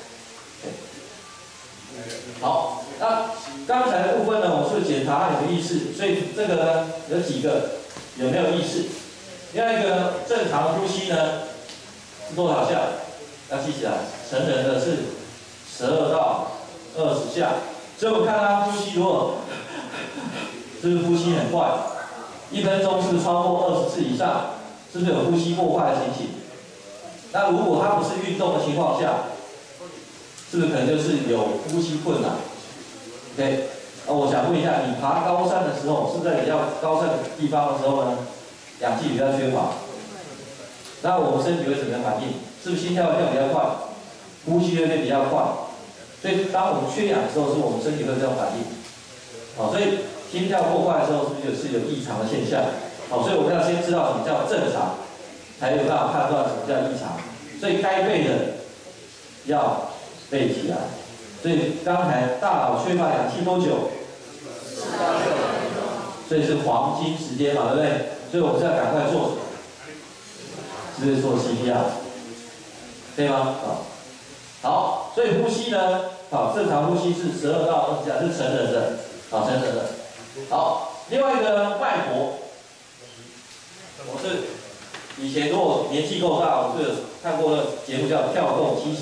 好，那刚才的部分呢，我们是检查他有没有意识，所以这个呢，有几个有没有意识？另外一个呢，正常呼吸呢是多少下？要记起来，成人的是12到20下。所以我看他呼吸，如果是不是呼吸很快， 1分钟是不是超过20次以上？是不是有呼吸过快的情形？那如果他不是运动的情况下，是不是可能就是有呼吸困难 ？OK， 我想问一下，你爬高山的时候，是在比较高山的地方的时候呢，氧气比较缺乏，那我们身体会怎么样反应？是不是心跳会比较快，呼吸会变比较快？所以当我们缺氧的时候，是我们身体会这种反应。好，所以心跳过快的时候，是不是有异常的现象？好，所以我们要先知道什么叫正常，才有办法判断什么叫异常。所以该背的要背起来。所以刚才大脑缺乏氧气多久？4到6分钟。所以是黄金时间嘛，对不对？所以我们是要赶快做，是不是做 CPR？ 可以吗？好，所以呼吸呢，好，正常呼吸是12到20下，是成人的，好，成人的。好，另外一个呢，脉搏，我是以前如果年纪够大，我是有看过的节目叫《跳动72》，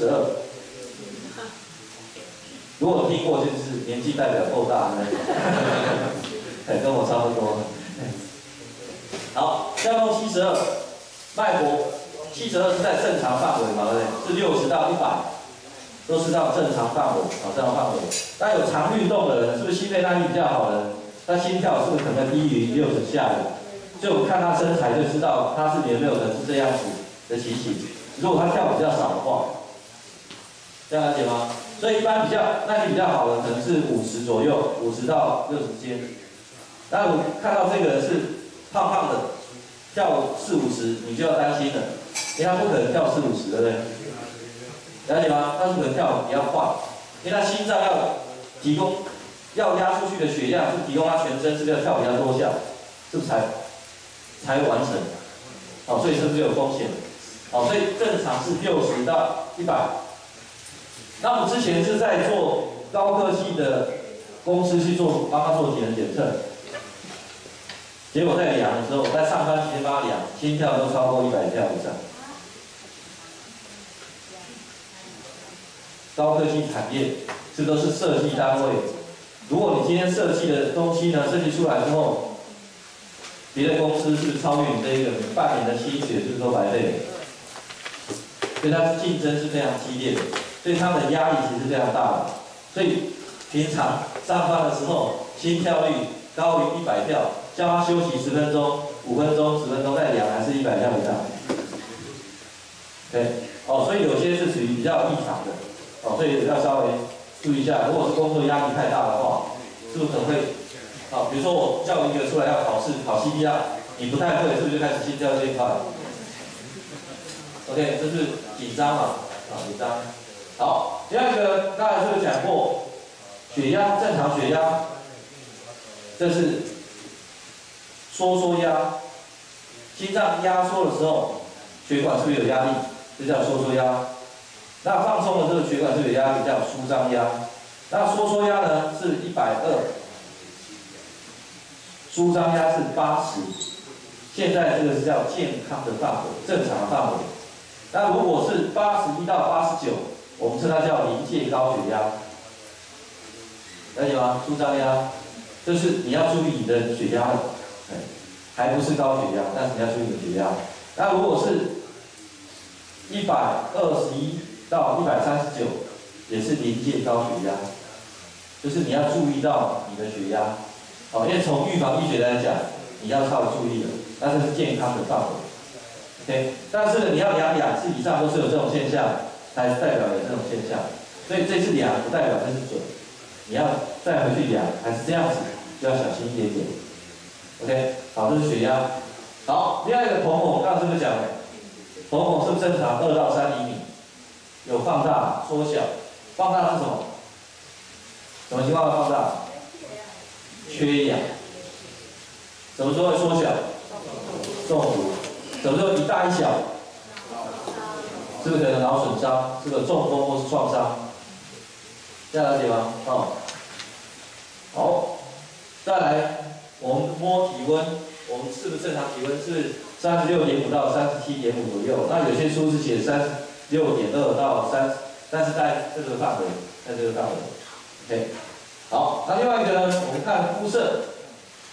如果听过就是年纪代表够大的，跟我差不多。好，跳动72，脉搏72是在正常范围嘛，对不对？是60到100，都是到正常范围，好，正常范围。那有常运动的人，是不是心肺耐力比较好的人？他心跳是不是可能低于60下的？所以我们看他身材就知道他是有没有可能是这样子的情形。如果他跳比较少的话，这样了解吗？所以一般比较耐力比较好的可能是50左右，50到60之间。那我看到这个人是胖胖的，跳40-50，你就要担心了，因为他不可能跳40-50，对不对？了解吗？他是可能跳比较快，因为他心脏要提供要压出去的血量是提供他全身，是不是要跳比较多下，是不是才完成？好，所以是不是有风险？好，所以正常是60到100。那我们之前是在做高科技的公司去帮他做体能检测，结果在量的时候，在上班期间帮他量，心跳都超过100跳以上。高科技产业，这都是设计单位。如果你今天设计的东西呢，设计出来之后，别的公司是不是超越你这一个，你半年的薪水是不是都白费了？所以它是竞争是非常激烈的，所以他们的压力其实是非常大的。所以平常上班的时候，心跳率高于100跳，叫他休息10分钟、5分钟、10分钟再量，还是100跳以上。对，所以有些是属于比较异常的，所以要稍微注意一下。如果是工作压力太大的话，是不是可能会，比如说我叫一个出来要考试考 CPR， 你不太会，是不是就开始心跳变快 ？OK， 这是紧张嘛，紧张。好，第二个刚才是不是讲过，血压正常血压，这是收压，心脏压缩的时候，血管是不是有压力？这叫收压。那放松的这个血管是不是有压力？叫舒张压。那收压呢是120，舒张压是80。现在这个是叫健康的范围，正常的范围。那如果是81到89，我们称它叫临界高血压，了解吗？舒张压，就是你要注意你的血压了，还不是高血压，但是你要注意你的血压。那如果是121到139，也是临界高血压，就是你要注意到你的血压，因为从预防医学来讲，你要稍微注意的，那这是健康的范围。OK， 但是呢，你要量2次以上都是有这种现象，才代表有这种现象。所以这次量不代表这是准，你要再回去量，还是这样子，就要小心一点点。OK， 好，这是血压。好，另外一个瞳孔，刚刚是不是讲了？瞳孔是不是正常2到3厘米？有放大、缩小。放大是什么？什么情况会放大？缺氧。什么时候会缩小？中毒。什么时候一大一小？是不是可能脑损伤？是个中风或是创伤？这样了解吗？好，再来，我们摸体温，我们是不是正常体温是36.5到37.5左右？那有些书是写36.2到30，但是在这个范围，OK， 好，那另外一个呢，我们看肤色，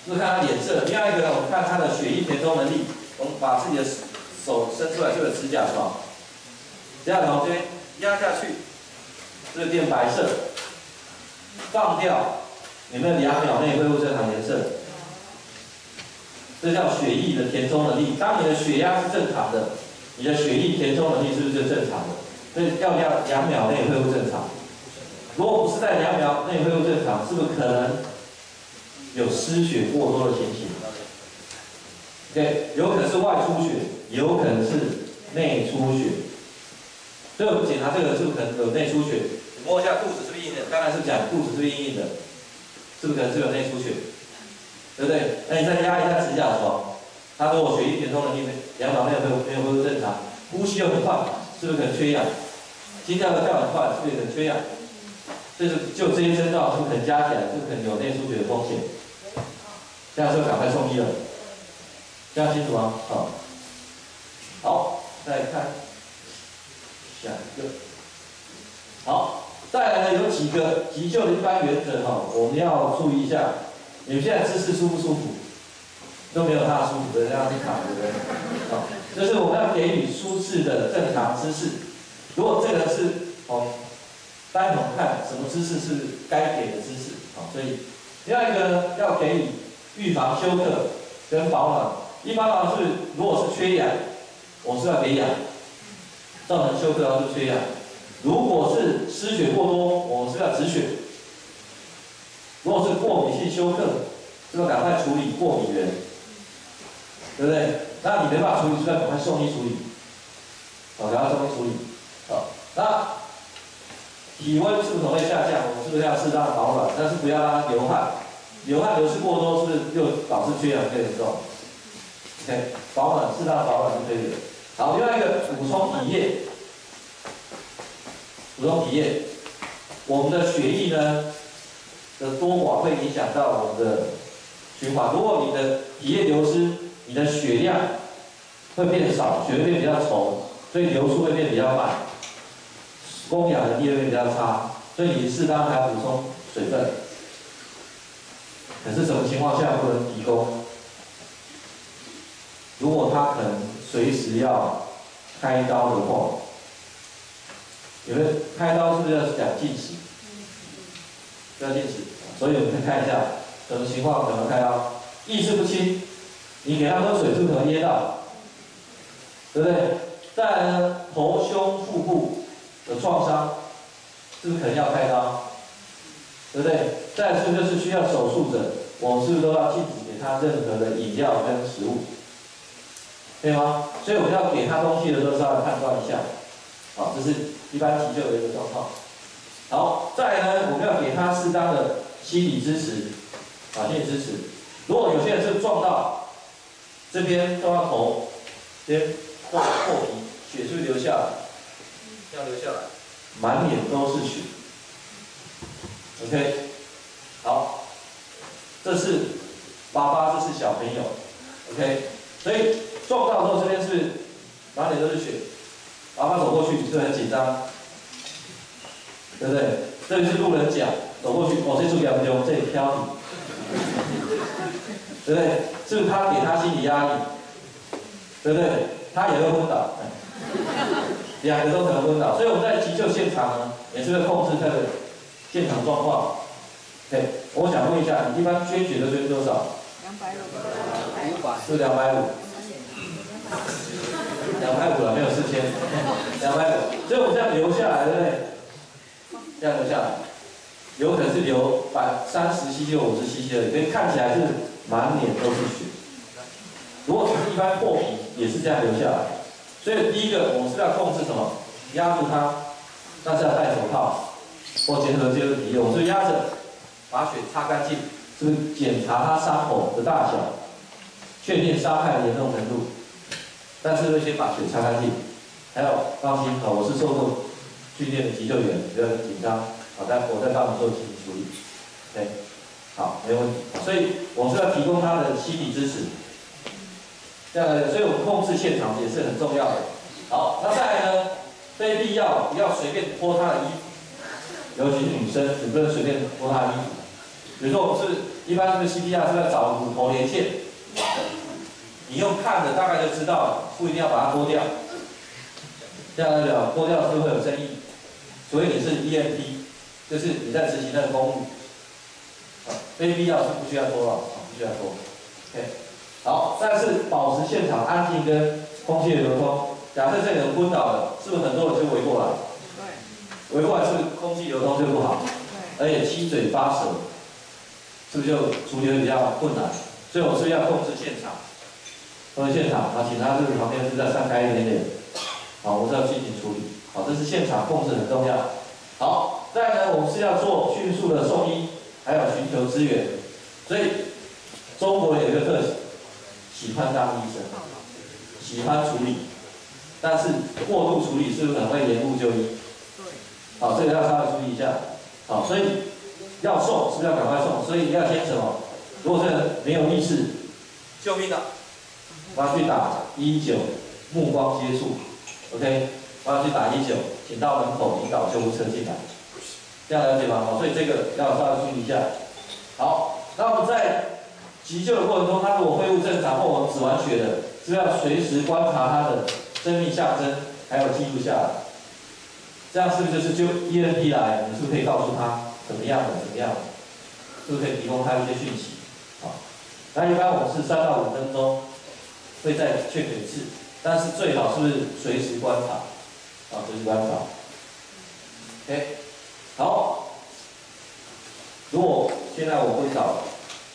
是不是看他脸色？另外一个呢，我们看他的血液填充能力。我们把自己的手伸出来，就有指甲床，指甲床这边压下去，是不是变白色？放掉，有没有2秒内恢复正常颜色？这叫血液的填充能力。当你的血压是正常的，你的血液填充能力是不是就正常的？所以要2秒内恢复正常。如果不是在2秒内恢复正常，是不是可能有失血过多的情形？对，有可能是外出血，也有可能是内出血。所以我们检查这个是不是可能有内出血？你摸一下肚子是不是硬的？刚才是讲肚子是不是硬硬的？是不是可能是有内出血？对不对？那你再压一下指甲床，它如果血液填充能力2秒内没有恢复正常，呼吸又很快，是不是可能缺氧？心跳又跳很快，是不是可能缺氧？就这些征兆，是不是可能加起来，是不是可能有内出血的风险？这样是不是赶快送医了？这样清楚吗？好，好，再看下一个。好，再来呢有几个急救的一般原则哈，我们要注意一下。你们现在姿势舒不舒服？都没有他舒服的，这样去躺着的。好，就是我们要给予舒适的正常姿势。如果这个是单纯看什么姿势是该给的姿势，好，所以另外一个呢要给予预防休克跟保暖。一般呢是如果是缺氧，我是要给氧，造成休克然后是缺氧。如果是失血过多，我们是要止血。如果是过敏性休克，是不是赶快处理过敏源？对不对？那你没办法处理，是不是要赶快送医处理？好，赶快送医处理。好，那体温是不是会下降？我们是不是要适当的保暖？但是不要让它流汗，流失过多，是不是又导致缺氧更严重 ？OK， 保暖，适当的保暖是可以的。好，另外一个补充体液，我们的血液呢的多寡会影响到我们的循环。如果你的体液流失，你的血量会变少，血会变比较稠，所以流出会变比较慢，供氧能力会变比较差，所以你适当还要补充水分。可是什么情况下不能提供？如果他可能随时要开刀的话，有没有开刀是不是要讲禁食？要禁食，所以我们可以看一下什么情况可能开刀。意识不清，你给他喝水是不是可能噎到？对不对？再来呢，头、胸、腹部的创伤，是不是可能要开刀？对不对？再来是不是就是需要手术者，我们是不是都要禁止给他任何的饮料跟食物？对吗？所以我们要给他东西的时候稍微判断一下。好，这是一般急救的一个状况。好，再来呢，我们要给他适当的心理支持，心理支持。如果有些人是撞到这边撞到头，这边破皮，血是不是流下来？要流下来，满脸都是血。OK， 好，这是爸爸，这是小朋友。OK， 所以撞到之后这边是满脸都是血，爸爸走过去是不是很紧张？对不对？这里是路人甲走过去，这处严重，这里飘你，对不对？是不是他给他心理压力？对不对？他也会昏倒，两个都可能昏倒。所以我们在急救现场呢，也是会控制他的现场状况。对，我想问一下，你一般捐血都捐多少？250，是250，250了，没有4000，250。所以我们这样流下来，对不对？这样流下来，有可能是流30 cc 或50 cc 的，所以看起来是满脸都是血。如果只是一般破皮，也是这样流下来。所以第一个，我们是要控制什么？压住它，但是要戴手套或结合接触体液，我们是压着，把血擦干净，是不是检查它伤口的大小，确定伤害的严重程度，但是会先把血擦干净。还有放心，我是受过训练的急救员，不要紧张，我再帮你做紧急处理。对，好，没问题。所以我是要提供他的心理支持。这样的，所以我们控制现场也是很重要的。好，那再来呢，非必要不要随便脱他的衣服，尤其是女生，你不能随便脱她的衣服。 比如说我们是一般这个 CPR 是要找骨头连线，你用看的大概就知道了，不一定要把它脱掉。这样来讲，脱掉是会有争议，所以你是 EMT， 就是你在执行那个公务，非必要是不需要脱了，不需要脱。OK， 好，再来是保持现场安静跟空气的流通。假设这个人昏倒了，是不是很多人就围过来？对。围过来是不是空气流通就不好？对。而且七嘴八舌，是不是就处理的比较困难？所以我是不是要控制现场？控制现场，请他这个旁边是再散开一点点。好，我是要进行处理。好，这是现场控制很重要。好，再来呢，我们是要做迅速的送医，还有寻求支援。所以中国有一个特性，喜欢当医生，喜欢处理，但是过度处理是不是可能会延误就医？好，这个要稍微注意一下。好，所以要送是不是要赶快送？所以要先什么？如果这人没有意识， 救命啊！ 我要去打119，目光接触。OK， 我要去打119，请到门口引导救护车进来，这样了解吗？好，所以这个要稍微注意一下。好，那我们在急救的过程中，他如果恢复正常或我们止完血的，是不是要随时观察他的生命象征，还有记录下来？这样是不是就是就 EMT 来，你是不是可以告诉他怎么样的，是不是可以提供他一些讯息？好，那一般我们是3到5分钟会再check一次。但是最好是不是随时观察？随时观察。OK， 好。如果现在我昏倒了，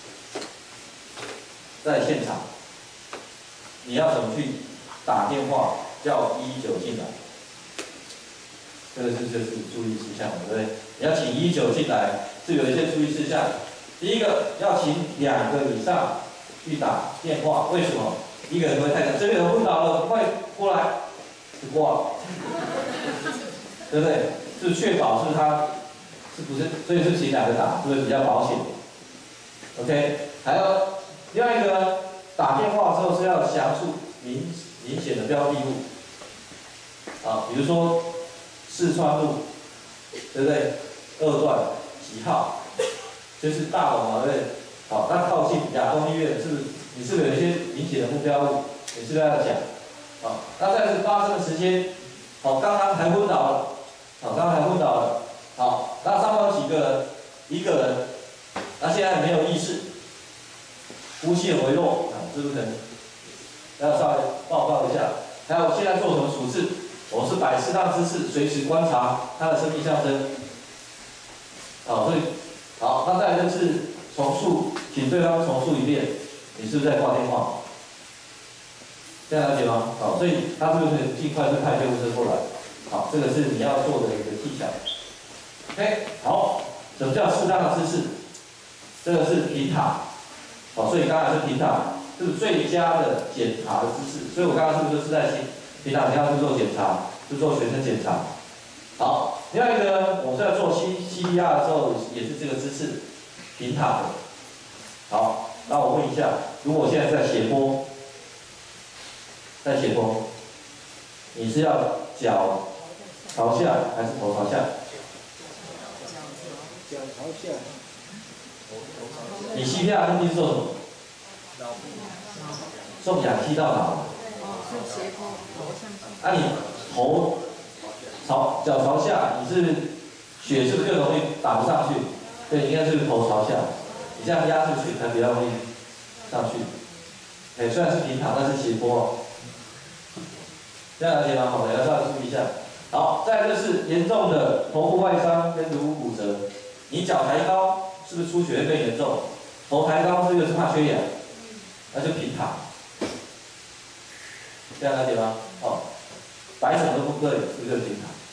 在现场，你要怎么去打电话叫119进来？这个就是注意事项，对不对？你要请119进来，是有一些注意事项。第一个要请2个以上去打电话，为什么？一个人不会太长，这个人昏倒了，快过来，就挂了，对不对？是确保是他，是不是？所以是请2个打，是不是比较保险 ？OK， 还有另外一个呢，打电话之后是要详述明显的标的物，比如说四川路，对不对？2段几号？就是大楼嘛，对不对？好，那靠近亚东医院是不是？你是不是有一些明显的目标物？你是不是要讲？好，那再是发生的时间。好，刚刚还昏倒了。好，刚刚还昏倒了。好，那上面有几个人？1个人。那现在没有意识，呼吸很微弱，是不是可能要稍微报告一下？还有现在做什么处置？我是摆适当姿势，随时观察他的生命象征。好，所以好，那再来就是重述，请对方重述一遍。你是不是在挂电话？这样了解吗？好，所以他是不是尽快就派救护车过来？好，这个是你要做的一个技巧。OK， 好，什么叫适当的姿势？这个是平躺。好，所以刚才是平躺，是最佳的检查的姿势。所以我刚刚是不是就是在平躺，你要去做检查，去做全身检查。好，另外一个呢，我是要做 CPR 的时候也是这个姿势，平躺的。好。那我问一下，如果我现在在斜坡，你是要脚朝下还是头朝下？ 脚朝下。 你 CPR 目的是做什么？送氧气到脑。你头脚朝下，你是血是不是更容易打不上去？对，应该是头朝下。你这样压住血才比较容易上去。虽然是平躺，但是斜坡。这样了解吗？好的，要稍微注意一下。好，再来就是严重的头部外伤跟颅骨骨折。你脚抬高，是不是出血会更严重？头抬高，这个是怕缺氧，那就平躺。这样了解吗？摆什么都不对，是不是平躺？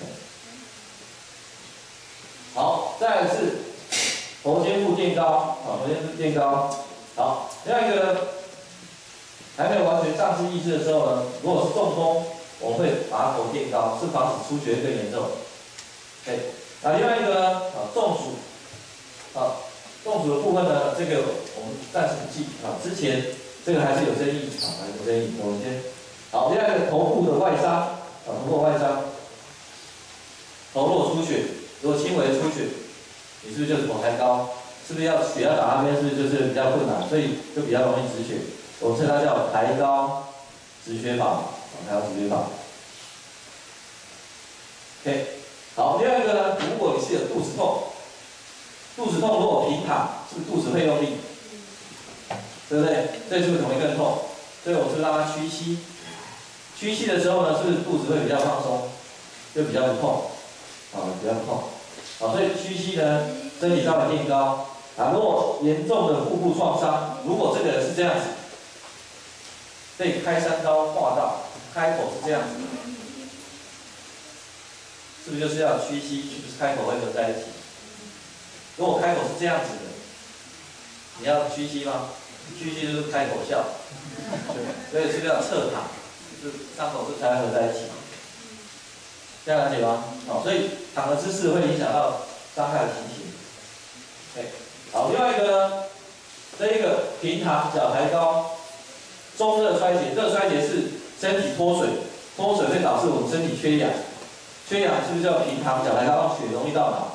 好，再来是头肩部垫高，头肩部垫高。好，另外一个呢，还没有完全丧失意识的时候呢，如果是中风，我会把头垫高，是防止出血更严重。另外一个呢，中暑，中暑的部分呢，这个我们暂时不记之前这个还是有争议还有争议，我们先。好，另外一个头部的外伤，头部的外伤，头若出血，如果轻微的出血，你是不是就是头抬高？ 是不是要血压打那边是不是就是比较困难，所以就比较容易止血。我们称它叫抬高止血法，抬高止血法。OK， 好，另外一个呢，如果你是有肚子痛，肚子痛如果平躺，是不是肚子会用力？对不对？这是不是容易更痛？所以我是让它屈膝，屈膝的时候呢，是不是肚子会比较放松，就比较不痛，比较不痛。所以屈膝呢，身体稍微垫高。如果严重的腹部创伤，如果这个人是这样子，可以开山刀划到，开口是这样子，是不是就是要屈膝？是不是开口会合在一起？如果开口是这样子的，你要屈膝吗？屈膝就是开口笑，所以是不是要侧躺？就是伤口是才合在一起，这样了解吗？所以躺的姿势会影响到伤害的情形。好，另外一个呢，这一个平躺脚抬高，中热衰竭，热衰竭是身体脱水，脱水会导致我们身体缺氧，缺氧是不是叫平躺脚抬高，让血容易到脑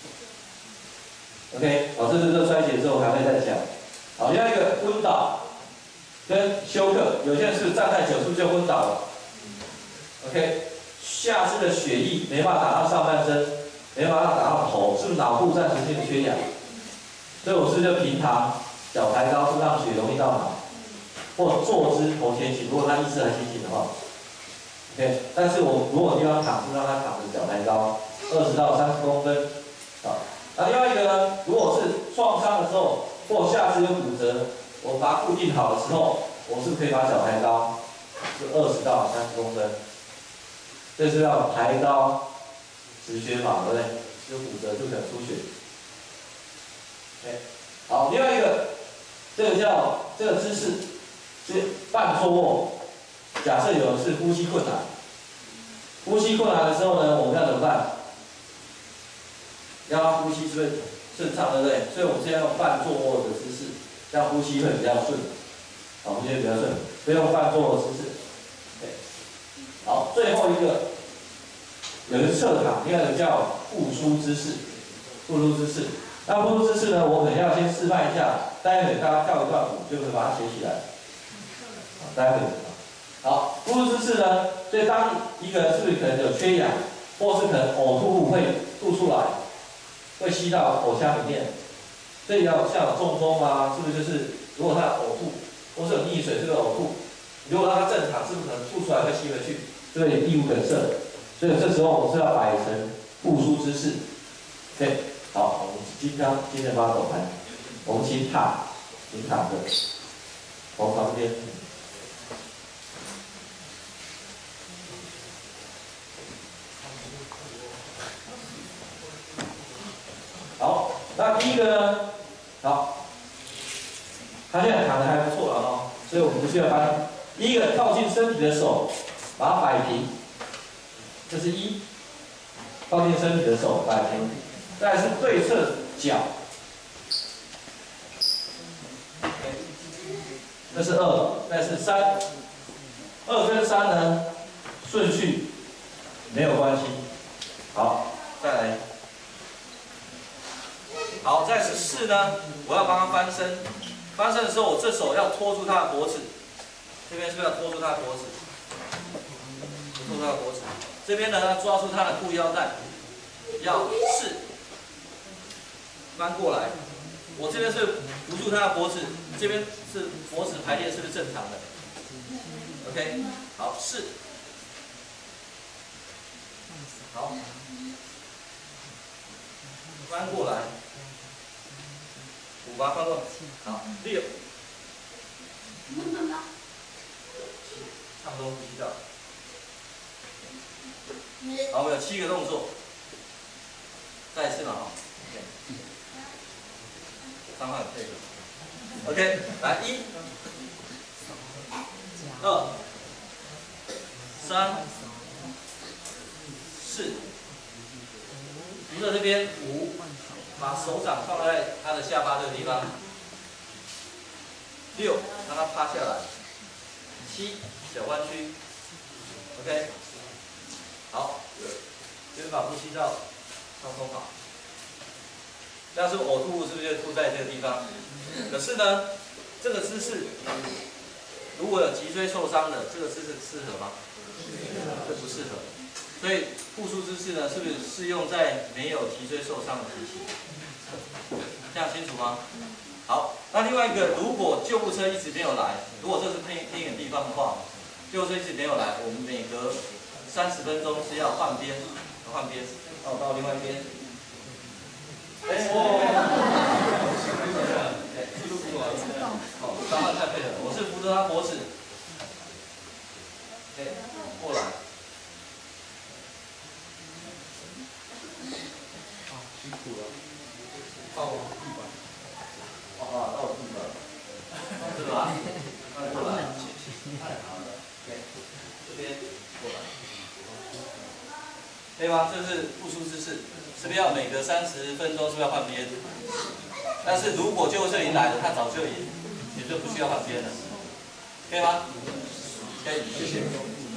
？OK， 这是热衰竭之后还会再讲。好，另外一个昏倒跟休克，有些人是站太久是不是就昏倒了 ？OK， 下肢的血液没办法打到上半身，没办法打到头，是不是脑部暂时性的缺氧？所以我是就平躺，脚抬高，是让血容易到脑，或坐姿头前倾，如果他意识还清醒的话 ，OK。但是我如果地方躺，是让他躺着脚抬高20到30公分，那另外一个呢，如果是创伤的时候，或下肢有骨折，我把它固定好的时候，我是不是可以把脚抬高，是20到30公分，这是要抬高止血法，对不对？有骨折就可能出血。好，另外一个，这个姿势是半坐卧。假设有人是呼吸困难，呼吸困难的时候呢，我们要怎么办？让他呼吸是不是顺畅，对不对？所以我们现在用半坐卧的姿势，这样呼吸会比较顺，呼吸会比较顺，所以用半坐卧的姿势。好，最后一个，有一个侧躺，另外一个叫复苏姿势，复苏姿势。那复苏姿势呢，我可能要先示范一下，待会大家跳一段舞，就会把它学起来。待会。好，复苏姿势呢，所以当一个人是不是可能有缺氧，或是可能呕吐物会吐出来，会吸到口腔里面，所以要像有中风啊，是不是就是如果他呕吐，或是有溺水，这个呕吐，如果让他正常，是不是可能吐出来会吸回去，就会异物梗塞。所以这时候我是要摆成复苏姿势。对。好，我们今天把手盘，我们请躺着，头朝边。好，那第一个呢，好，他现在躺得还不错了哦，所以我们不需要翻。第一个靠近身体的手，把它摆平，这是1，靠近身体的手摆平。再来是对侧脚，这是2，再是3。2跟3呢，顺序没有关系。好，再来。好，再是4呢，我要帮他翻身。翻身的时候，我这手要托住他的脖子，这边是不是要托住他的脖子？托住他的脖子。这边呢，要抓住他的裤腰带，要4。翻过来，我这边是扶住他的脖子，这边是脖子排列是不是正常的 ？OK， 好，4，好，翻过来，5把它翻过来，好，6，差不多呼吸到，好，我们有7个动作，再一次嘛，哈。伤害配合 ，OK， 来1、2、3、4，扶着这边5，把手掌放在他的下巴这个地方，6，让他趴下来，7，小弯曲 ，OK， 好，先把呼吸道放松好。 像是呕吐物是不是就吐在这个地方？可是呢，这个姿势如果有脊椎受伤的，这个姿势适合吗？这不适合。所以复苏姿势呢，是不是适用在没有脊椎受伤的情形？这样清楚吗？好，那另外一个，如果救护车一直没有来，如果这是偏远地方的话，救护车一直没有来，我们每隔30分钟是要换边，换边，到另外一边。好，刚刚太配合，我是扶着他脖子，过来。 辛苦了，到地板。 到地板，这个啊，过来，这边过来，可以吗？这是复苏姿势，是不是要每隔30分钟是不是要换边？但是如果救护车已经来了，他早就也就不需要换边了，可以吗？可以，谢谢。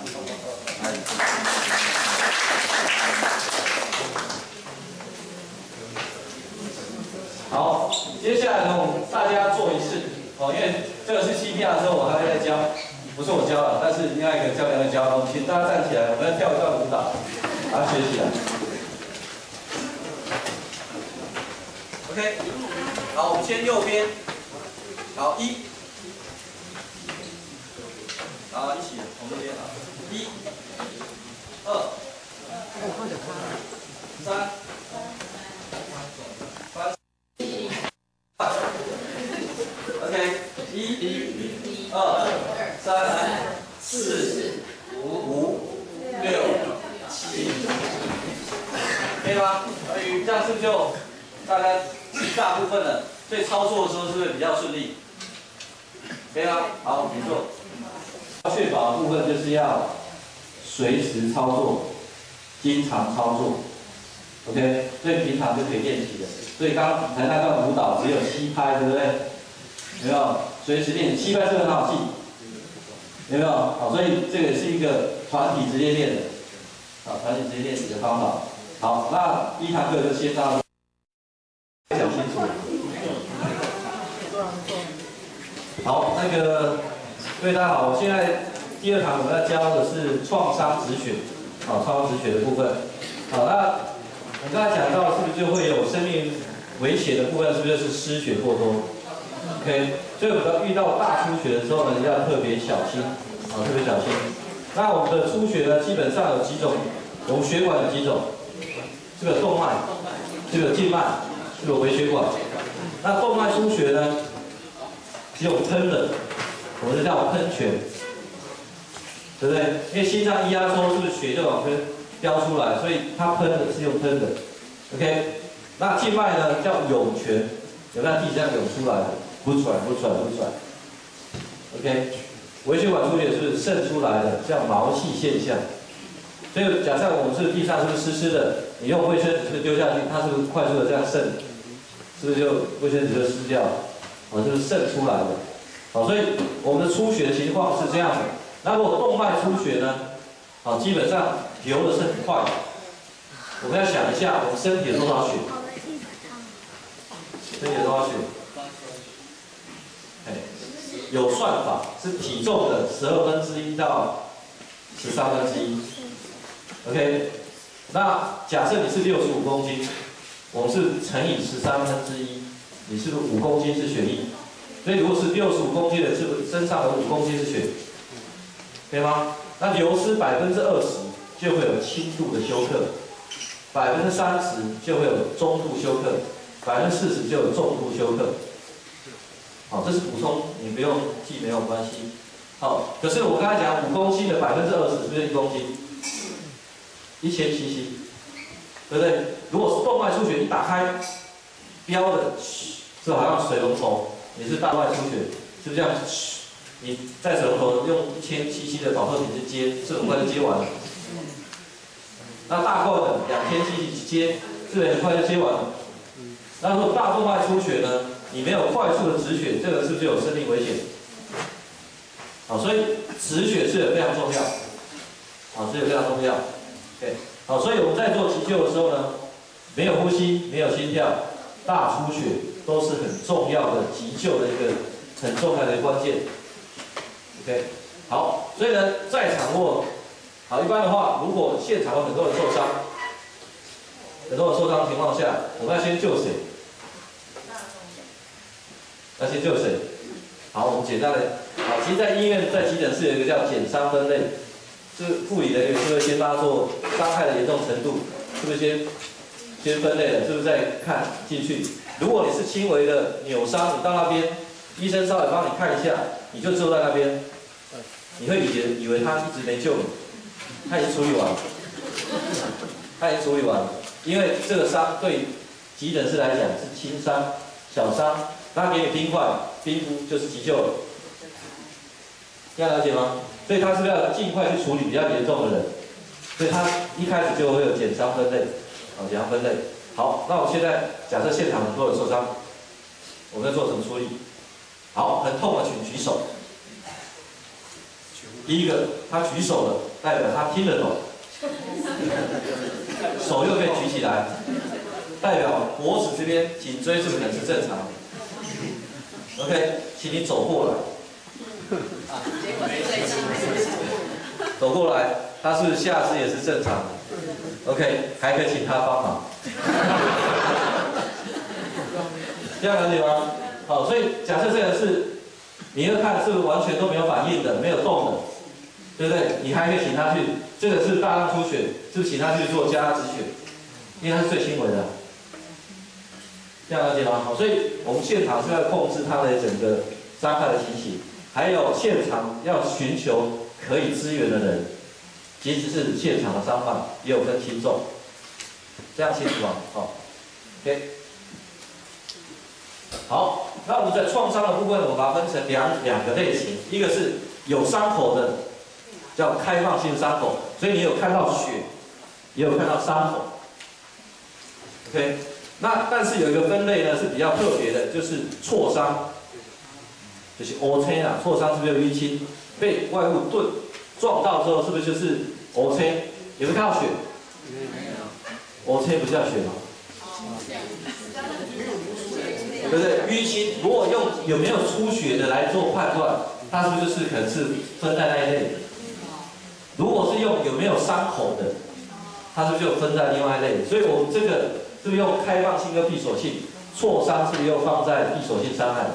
好，接下来呢，我们大家做一次哦，因为这个是 CPR 的时候我还会再教，不是我教了，但是另外一个教练会教。请大家站起来，我们要跳一段舞蹈，把它学起来。 OK， 好，我们先右边，好1，好一起，从这边好，1、2、3。OK， 1、2、3、4、5、6、7，可以吗？这样是不是就大概大部分了？所以操作的时候是不是比较顺利？可以吗？好，你做。 确保的部分就是要随时操作，经常操作。OK， 所以平常就可以练习的。所以刚才那段舞蹈只有7拍，对不对？有没有？随时练7拍是很好记，有没有？好，所以这个是一个团体直接练的，好，团体直接练习的方法。好，那第一堂课就先到讲清楚。好，各位大家好，我现在第2堂我们要教的是创伤止血，好，创伤止血的部分。好，那我刚才讲到，是不是就会有生命危险的部分？是不是就是失血过多 ？OK， 所以我们遇到大出血的时候呢，要特别小心，特别小心。那我们的出血呢，基本上有几种，我们血管有几种，这个动脉，这个静脉，这个微血管。那动脉出血呢，只有喷的，我们就叫喷泉，对不对？因为心脏一压缩，是不是血就往飙出来，所以它喷的是用喷的 ，OK。那静脉呢叫涌泉，有没有地这样涌出来的，不出来 ，OK。微血管出血是渗出来的，叫毛细现象。所以假设我们是地上是不是湿湿的，你用卫生纸是不是丢下去，它是不是快速的这样渗，是不是就卫生纸就湿掉了？是不是渗出来的？好，所以我们的出血的情况是这样的。那如果动脉出血呢？好，基本上流的是很快的。我们要想一下，我们身体有多少血？身体有多少血？有算法，是体重的1/12到1/13。OK， 那假设你是65公斤，我们是乘以1/13，你是不是5公斤是血液？所以如果是65公斤的，是不是身上有5公斤是血？可以吗？那流失20%就会有轻度的休克，30%就会有中度休克，40%就有重度休克。好，这是补充，你不用记没有关系。好，可是我刚才讲5公斤的20%是不是1公斤？1000 cc， 对不对？如果是动脉出血，一打开，标的，就好像水龙头，你是大脉出血，是不是这样？你在水龙头用1000 cc 的保特瓶去接，这很快就接完了。那大罐的2000 cc 去接，是不是很快就接完了？那如果大动脉出血呢？你没有快速的止血，这个是不是有生命危险？好，所以止血是非常重要。好，这个非常重要。OK， 好，所以我们在做急救的时候呢，没有呼吸，没有心跳， 大出血都是很重要的急救的一个很重要的关键。OK， 好，所以呢，在场或好一般的话，如果现场有很多人受伤，很多人受伤的情况下，我们要先救谁？要先救谁？好，我们简单的，好，其实，在医院在急诊室有一个叫减伤分类，是护理人员是会先帮他做伤害的严重程度，是不是先分类了？是不是再看进去？如果你是轻微的扭伤，你到那边，医生稍微帮你看一下，你就坐在那边，你会以为他一直没救你，他已经处理完了，他已经处理完了，因为这个伤对急诊室来讲是轻伤、小伤，他给你冰块、冰敷就是急救了，这样了解吗？所以他是不是要尽快去处理比较严重的人？所以他一开始就会有减伤分类，减伤分类。好，那我现在假设现场很多人受伤，我们要做什么处理？好，很痛的请举手。第一个，他举手了，代表他听得懂，手又可以举起来，代表脖子这边颈椎是可能是正常的。OK， 请你走过来。走过来，他是不是下肢也是正常的 ？OK， 还可以请他帮忙。这样了解吗？好，所以假设这个是，你要看是不是完全都没有反应的，没有动的，对不对？你还可以请他去，这个是大量出血，是不是请他去做加压止血？因为他是最轻微的。这样了解吗？好，所以我们现场是要控制他的整个伤害的情形，还有现场要寻求可以支援的人，即使是现场的伤患，也有分轻重，这样清楚吗？好 ，OK， 好，那我们在创伤的部分，我把它分成两个类型，一个是有伤口的，叫开放性伤口，所以你有看到血，也有看到伤口 ，OK。那但是有一个分类呢是比较特别的，就是挫伤，就是 O-C 啊，挫伤是不是有淤青？被外物撞到之后，是不是就是 O-C？ 有没有看到血？O-C 不叫血吗？对不对？淤青如果用有没有出血的来做判断，它是不是就是可能是分在那一类？如果是用有没有伤口的，它是不是就分在另外一类？所以我们这个是不是用开放性跟闭锁性？挫伤是不是又放在闭锁性伤害？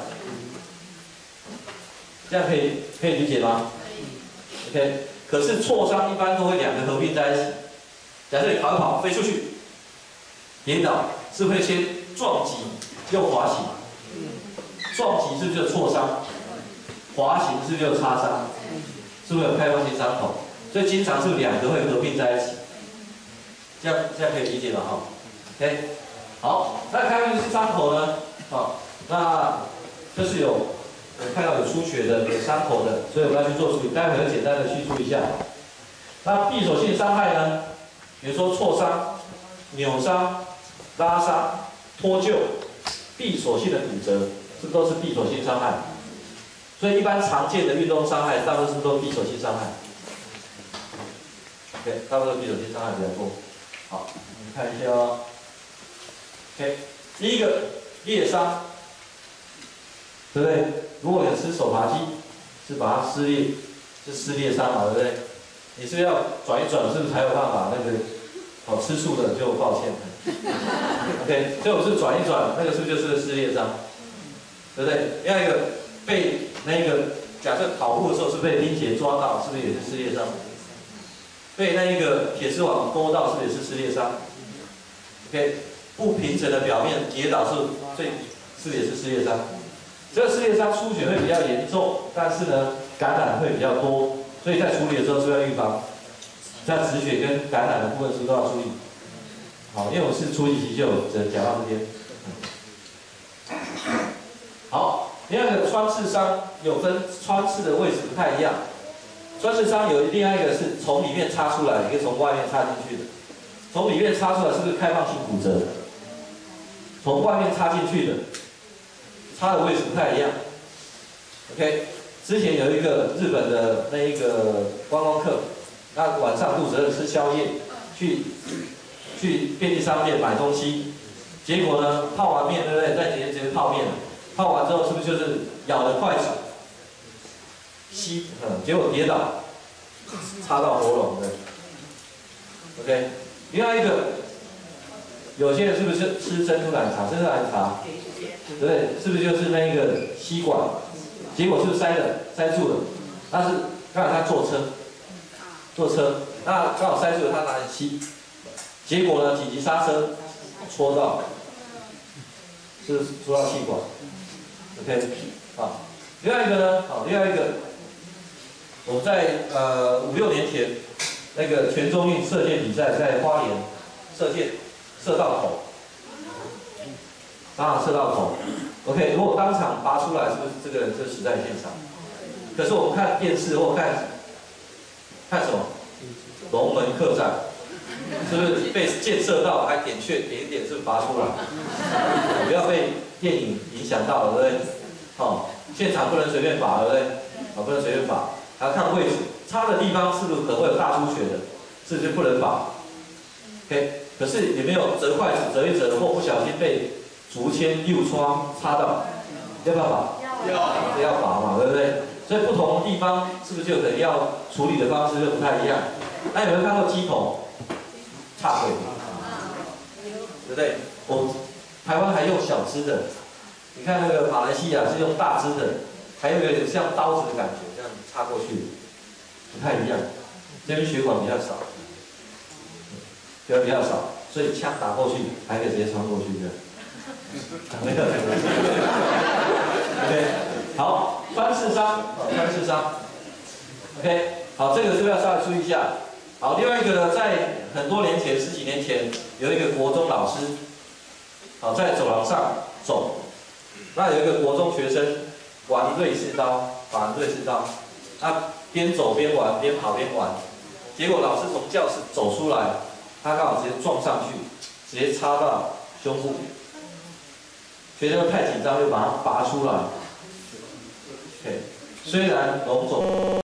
这样可以理解吗 ？OK。可是挫伤一般都会两个合并在一起。假设你跑一跑飞出去，跌倒，是不是会先撞击又滑行？撞击是不是就挫伤？滑行是不是就擦伤？是不是有开放性伤口？所以经常是两个会合并在一起。这样可以理解了哈。OK， 好，那开放性伤口呢？好，那就是有看到有出血的、有伤口的，所以我们要去做处理。待会很简单的叙述一下。那闭锁性伤害呢？比如说挫伤、扭伤、拉伤、脱臼、闭锁性的骨折，这都是闭锁性伤害。所以一般常见的运动伤害，大部分是都闭锁性伤害。OK， 大部分闭锁性伤害比较多。好，我们看一下哦。OK， 第一个裂伤，对不对？如果你吃手扒鸡，是把它撕裂，是撕裂伤嘛，对不对？你是要转一转，是不是才有办法那个吃素的就抱歉。OK， 所以我是转一转，那个是不是就是撕裂伤？对不对？另外一个被那个假设跑步的时候是被钉鞋抓到，是不是也是撕裂伤？被那一个铁丝网勾到，是不是也是撕裂伤 ？OK， 不平整的表面跌倒是不是也是撕裂伤？这个撕裂伤出血会比较严重，但是呢感染会比较多，所以在处理的时候是要预防，在止血跟感染的部分是不是都要注意？好，因为我是初级急救，只能讲到这边。好，第二个穿刺伤有分穿刺的位置不太一样。穿刺伤有另外一个是从里面插出来，一个从外面插进去的。从里面插出来是不是开放性骨折？从外面插进去的，插的位置不太一样。OK， 之前有一个日本的那一个观光客，那晚上肚子饿吃宵夜，去便利商店买东西， 结果呢，泡完面对不对？再直接泡面，泡完之后是不是就是咬了筷子，结果跌倒，插到喉咙的。OK， 另外一个，有些人是不是吃珍珠奶茶？珍珠奶茶，对不对？是不是就是那个吸管？结果是不是塞住了？但是刚才他坐车，那刚好塞住了，他拿来吸，结果呢紧急刹车，戳到，是戳到气管。OK， 好，另外一个呢，我们在5、6年前，那个全中运射箭比赛在花莲射到头，当场射到头。OK， 如果当场拔出来，是不是这个人就死在现场？可是我们看电视或看什么？龙门客栈，是不是被箭射到，还点一点，是不是拔出来？不要被电影影响到了，对不对？现场不能随便拔，对不对？不能随便拔，还要看位置，插的地方是不是可能会有大出血的，是不是不能拔 ？OK， 可是有没有折筷子折一折，或不小心被竹签右窗插到，要不要拔？要拔嘛，对不对？所以不同的地方是不是就可能要处理的方式就不太一样？那有没有看过鸡头插腿？对不对？台湾还用小支的，你看那个马来西亚是用大支的，还有点像刀子的感觉，这样插过去，不太一样。这边血管比较少，比较少，所以枪打过去还可以直接穿过去的。没有。OK， 好，穿刺伤。OK， 好，这个是不是要稍微注意一下？好，另外一个呢，在很多年前，10几年前，有一个国中老师，在走廊上走，那有一个国中学生玩瑞士刀，他边走边玩，边跑边玩，结果老师从教室走出来，他刚好直接撞上去，直接插到胸部，学生太紧张，就把它拔出来。OK， 虽然龙总。